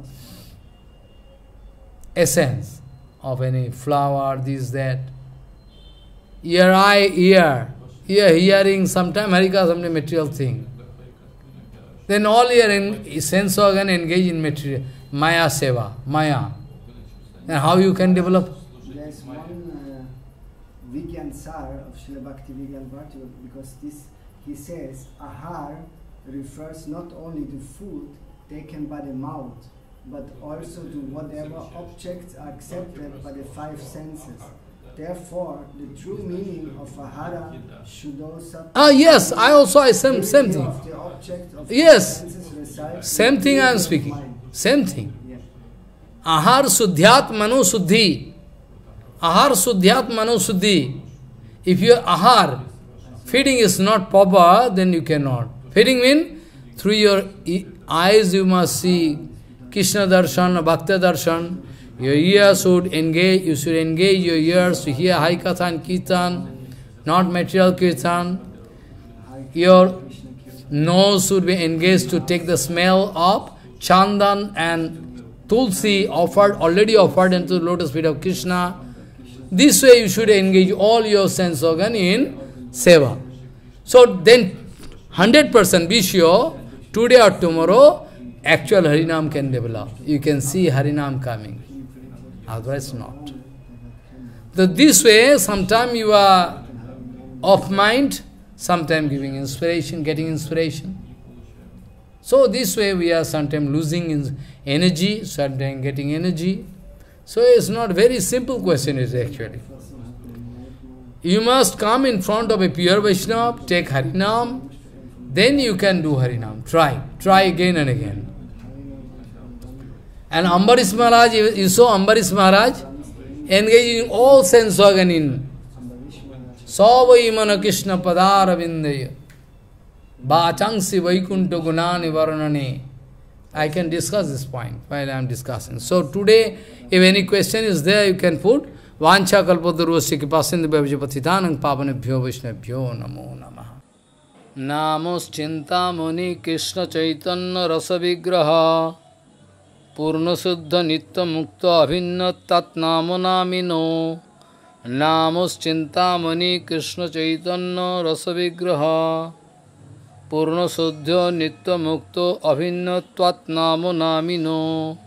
Essence of any flower, this, that. Your eye, ear, hearing, sometime harika, sometime material thing. Then all your sense organ engage in material, Maya seva, Maya. And how you can develop? There's one Vigyan Sar of Srila Bhakti Vigyan Bharti, because this, he says, ahar refers not only to food taken by the mouth, but also to whatever objects are accepted by the five senses. Therefore, the true meaning of ahara should also... Yes, I same thing. The object of yes, senses resides same thing I am speaking. Same thing. Yeah. Ahar suddhyat mano suddhi. Ahar suddhyat mano suddhi. If your ahar, feeding is not proper, then you cannot. Feeding means, through your eyes you must see Krishna darshan, Bhakti darshan. Your ears should engage, you should engage your ears to hear Hari Katha and Kirtan, not material Kirtan. Your nose should be engaged to take the smell of Chandan and Tulsi already offered into the lotus feet of Krishna. This way you should engage all your sense organ in seva. So then 100% be sure, today or tomorrow, actual Harinam can develop. You can see Harinam coming. Otherwise not. So this way, sometime you are off mind, sometime giving inspiration, getting inspiration. So this way we are sometimes losing energy, sometimes getting energy. So it's not very simple question is actually. You must come in front of a pure Vaishnava, take Harinam, then you can do Harinam. Try again and again. And Ambarish Maharaj, you saw Ambarish Maharaj engaging all sense organ in Savai Mana Krishna Padara Vindaya Bachangsi Vaikunta Gunani Varanane. I can discuss this point while I am discussing. So today, if any question is there, you can put Vancha Kalpadurvasya Kipasindha Bhavijapatitanang Pavanebhyo Vaishnavbhyo Namo Namaha. Namos Chintamani Krishna Chaitanya Rasa Vigraha Purna Suddha Nitya Mukta Abhinna Tat Namo Namino. Namos Chintamani Krishna Chaitanya Rasa Vigraha Purna Suddha Nitya Mukta Abhinna Tat Namo Namino.